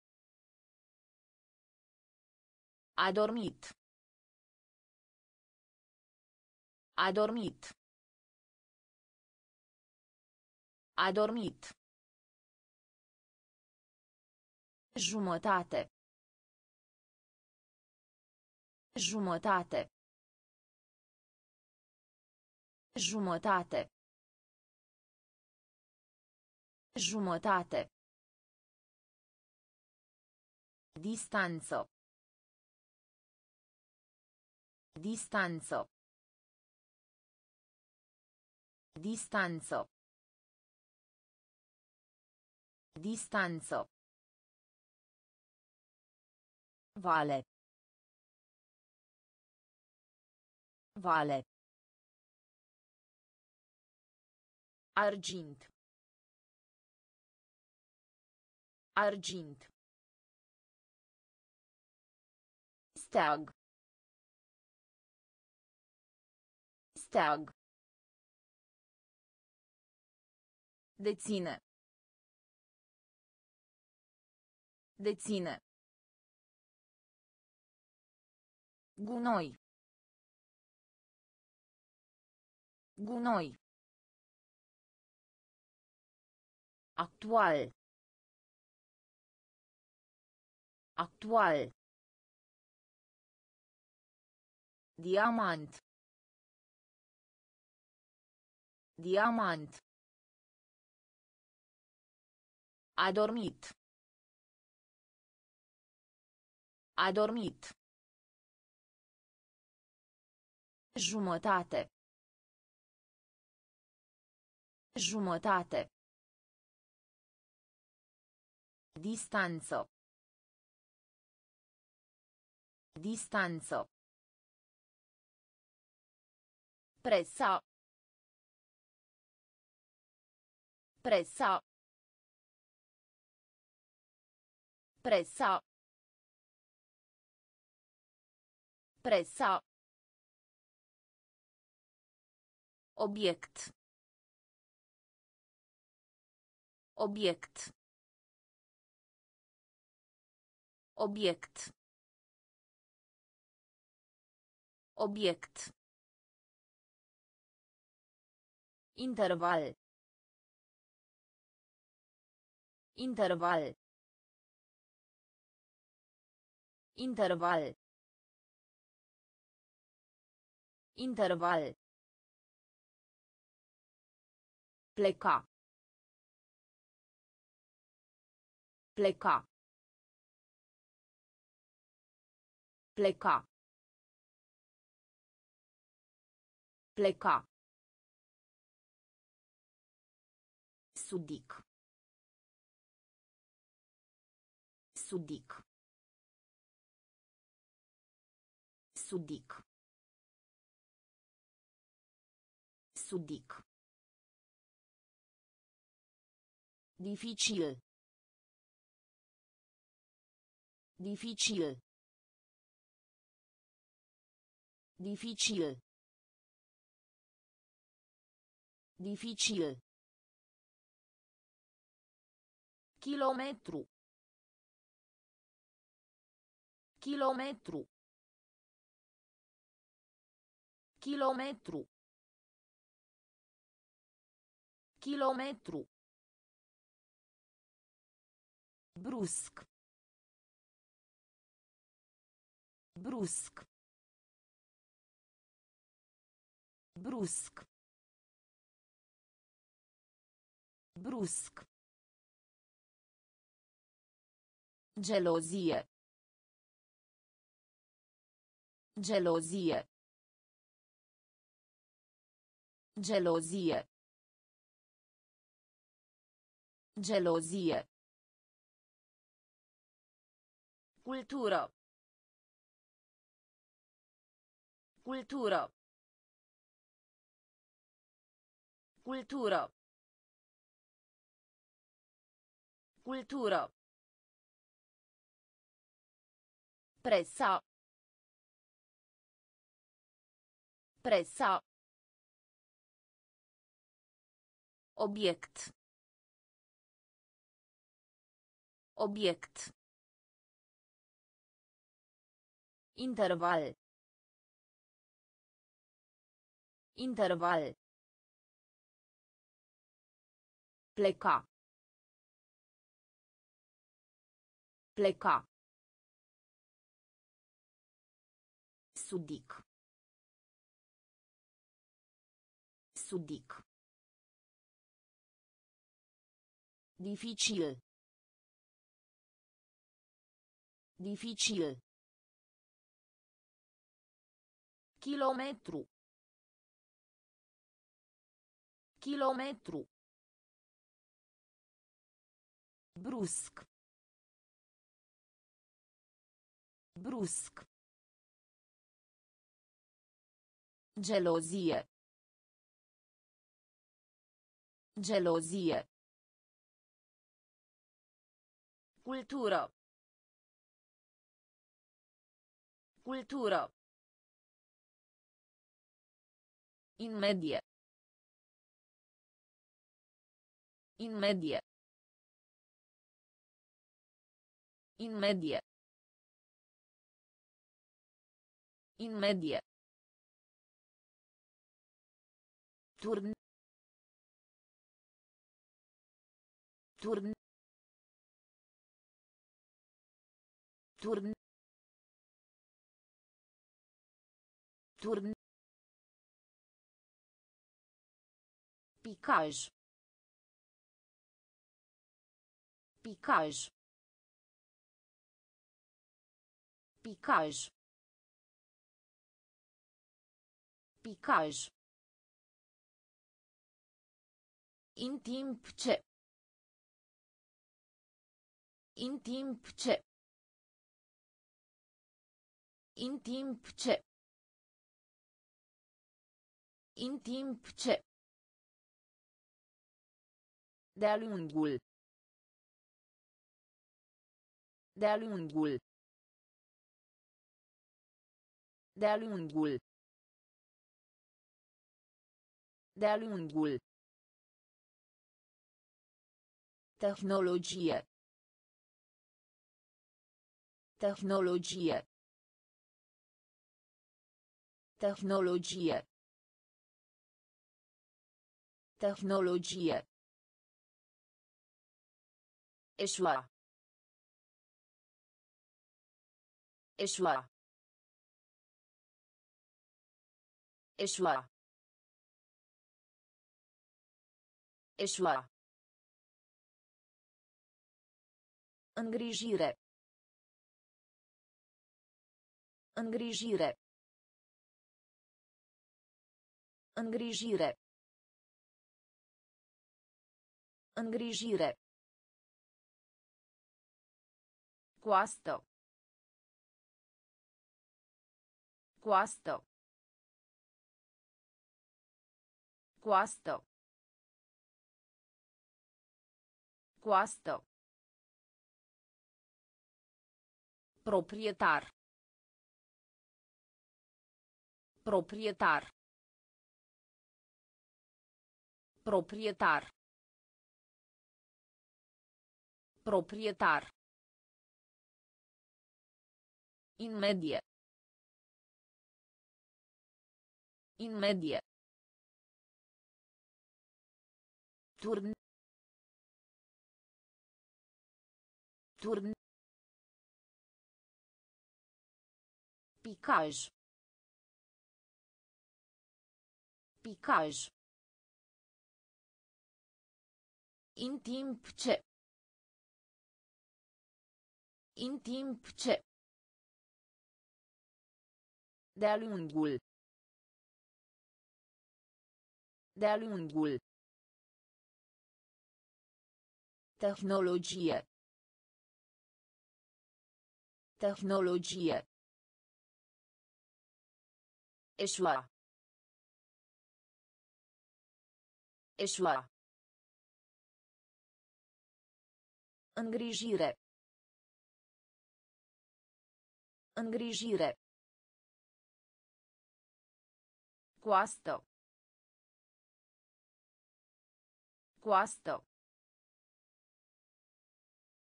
A dormit. A dormit. A dormit. Jumătate. Jumătate. Jumătate. Jumătate. Distanță. Distanță. Distanță. Distanță. Vale. Vale. Argint. Argint. Steag. Steag. Deține. Deține. Gunoi. Gunoi. Actual. Actual. Diamant. Diamant. A dormit. A dormit. Jumătate. Jumătate. Distanță. Distanță. Presa. Presa. Presa. Presa. Obiect. Obiect. Obiect. Obiect. Interval. Interval. Interval. Interval. Pleca. Pleca. Pleca. Pleca. Sudic. Sudic. Sudic. Sudic. Dificil. Dificil. Dificil. Dificil. Kilometru. Kilometru. Kilometru. Kilometru. Brusc. Brusc. Brusc. Brusc. Gelozie. Gelozie. Gelozie. Gelozie. Cultură. Cultură. Cultură. Cultură. Presa. Presa. Obiect. Obiect. Interval. Interval. Pleca. Pleca. Sudic. Sudic. Dificil. Dificil. Kilometru. Kilometru. Brusc. Brusc. Gelozie. Gelozie. Cultură. Cultură. In medie. In medie. In medie. In medie. Turn. Turn. Turn. Turn. Picaj. Picaj. Picaj. Picaj. In timp ce. In timp ce. In timp ce. In timp ce. De-a lungul. De-a lungul. De-a lungul. De-a lungul. Tehnologie. Tehnologie. Tehnologie. Tehnologie. Eșua. Eșua. Eșua. Eșua. Îngrijire. Îngrijire. Îngrijire. Îngrijire. Coastă. Coastă. Coastă. Coastă. Proprietar. Proprietar. Proprietar. Proprietar. In medie. In medie. Turn. Turn. Picaj. Picaj. În timp ce. În timp ce. De-a lungul. De-a lungul. Tehnologie. Tehnologie. Eșua. Eșua. Îngrijire. Îngrijire. Coastă. Coastă.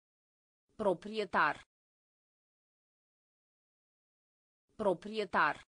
Proprietar. Proprietar.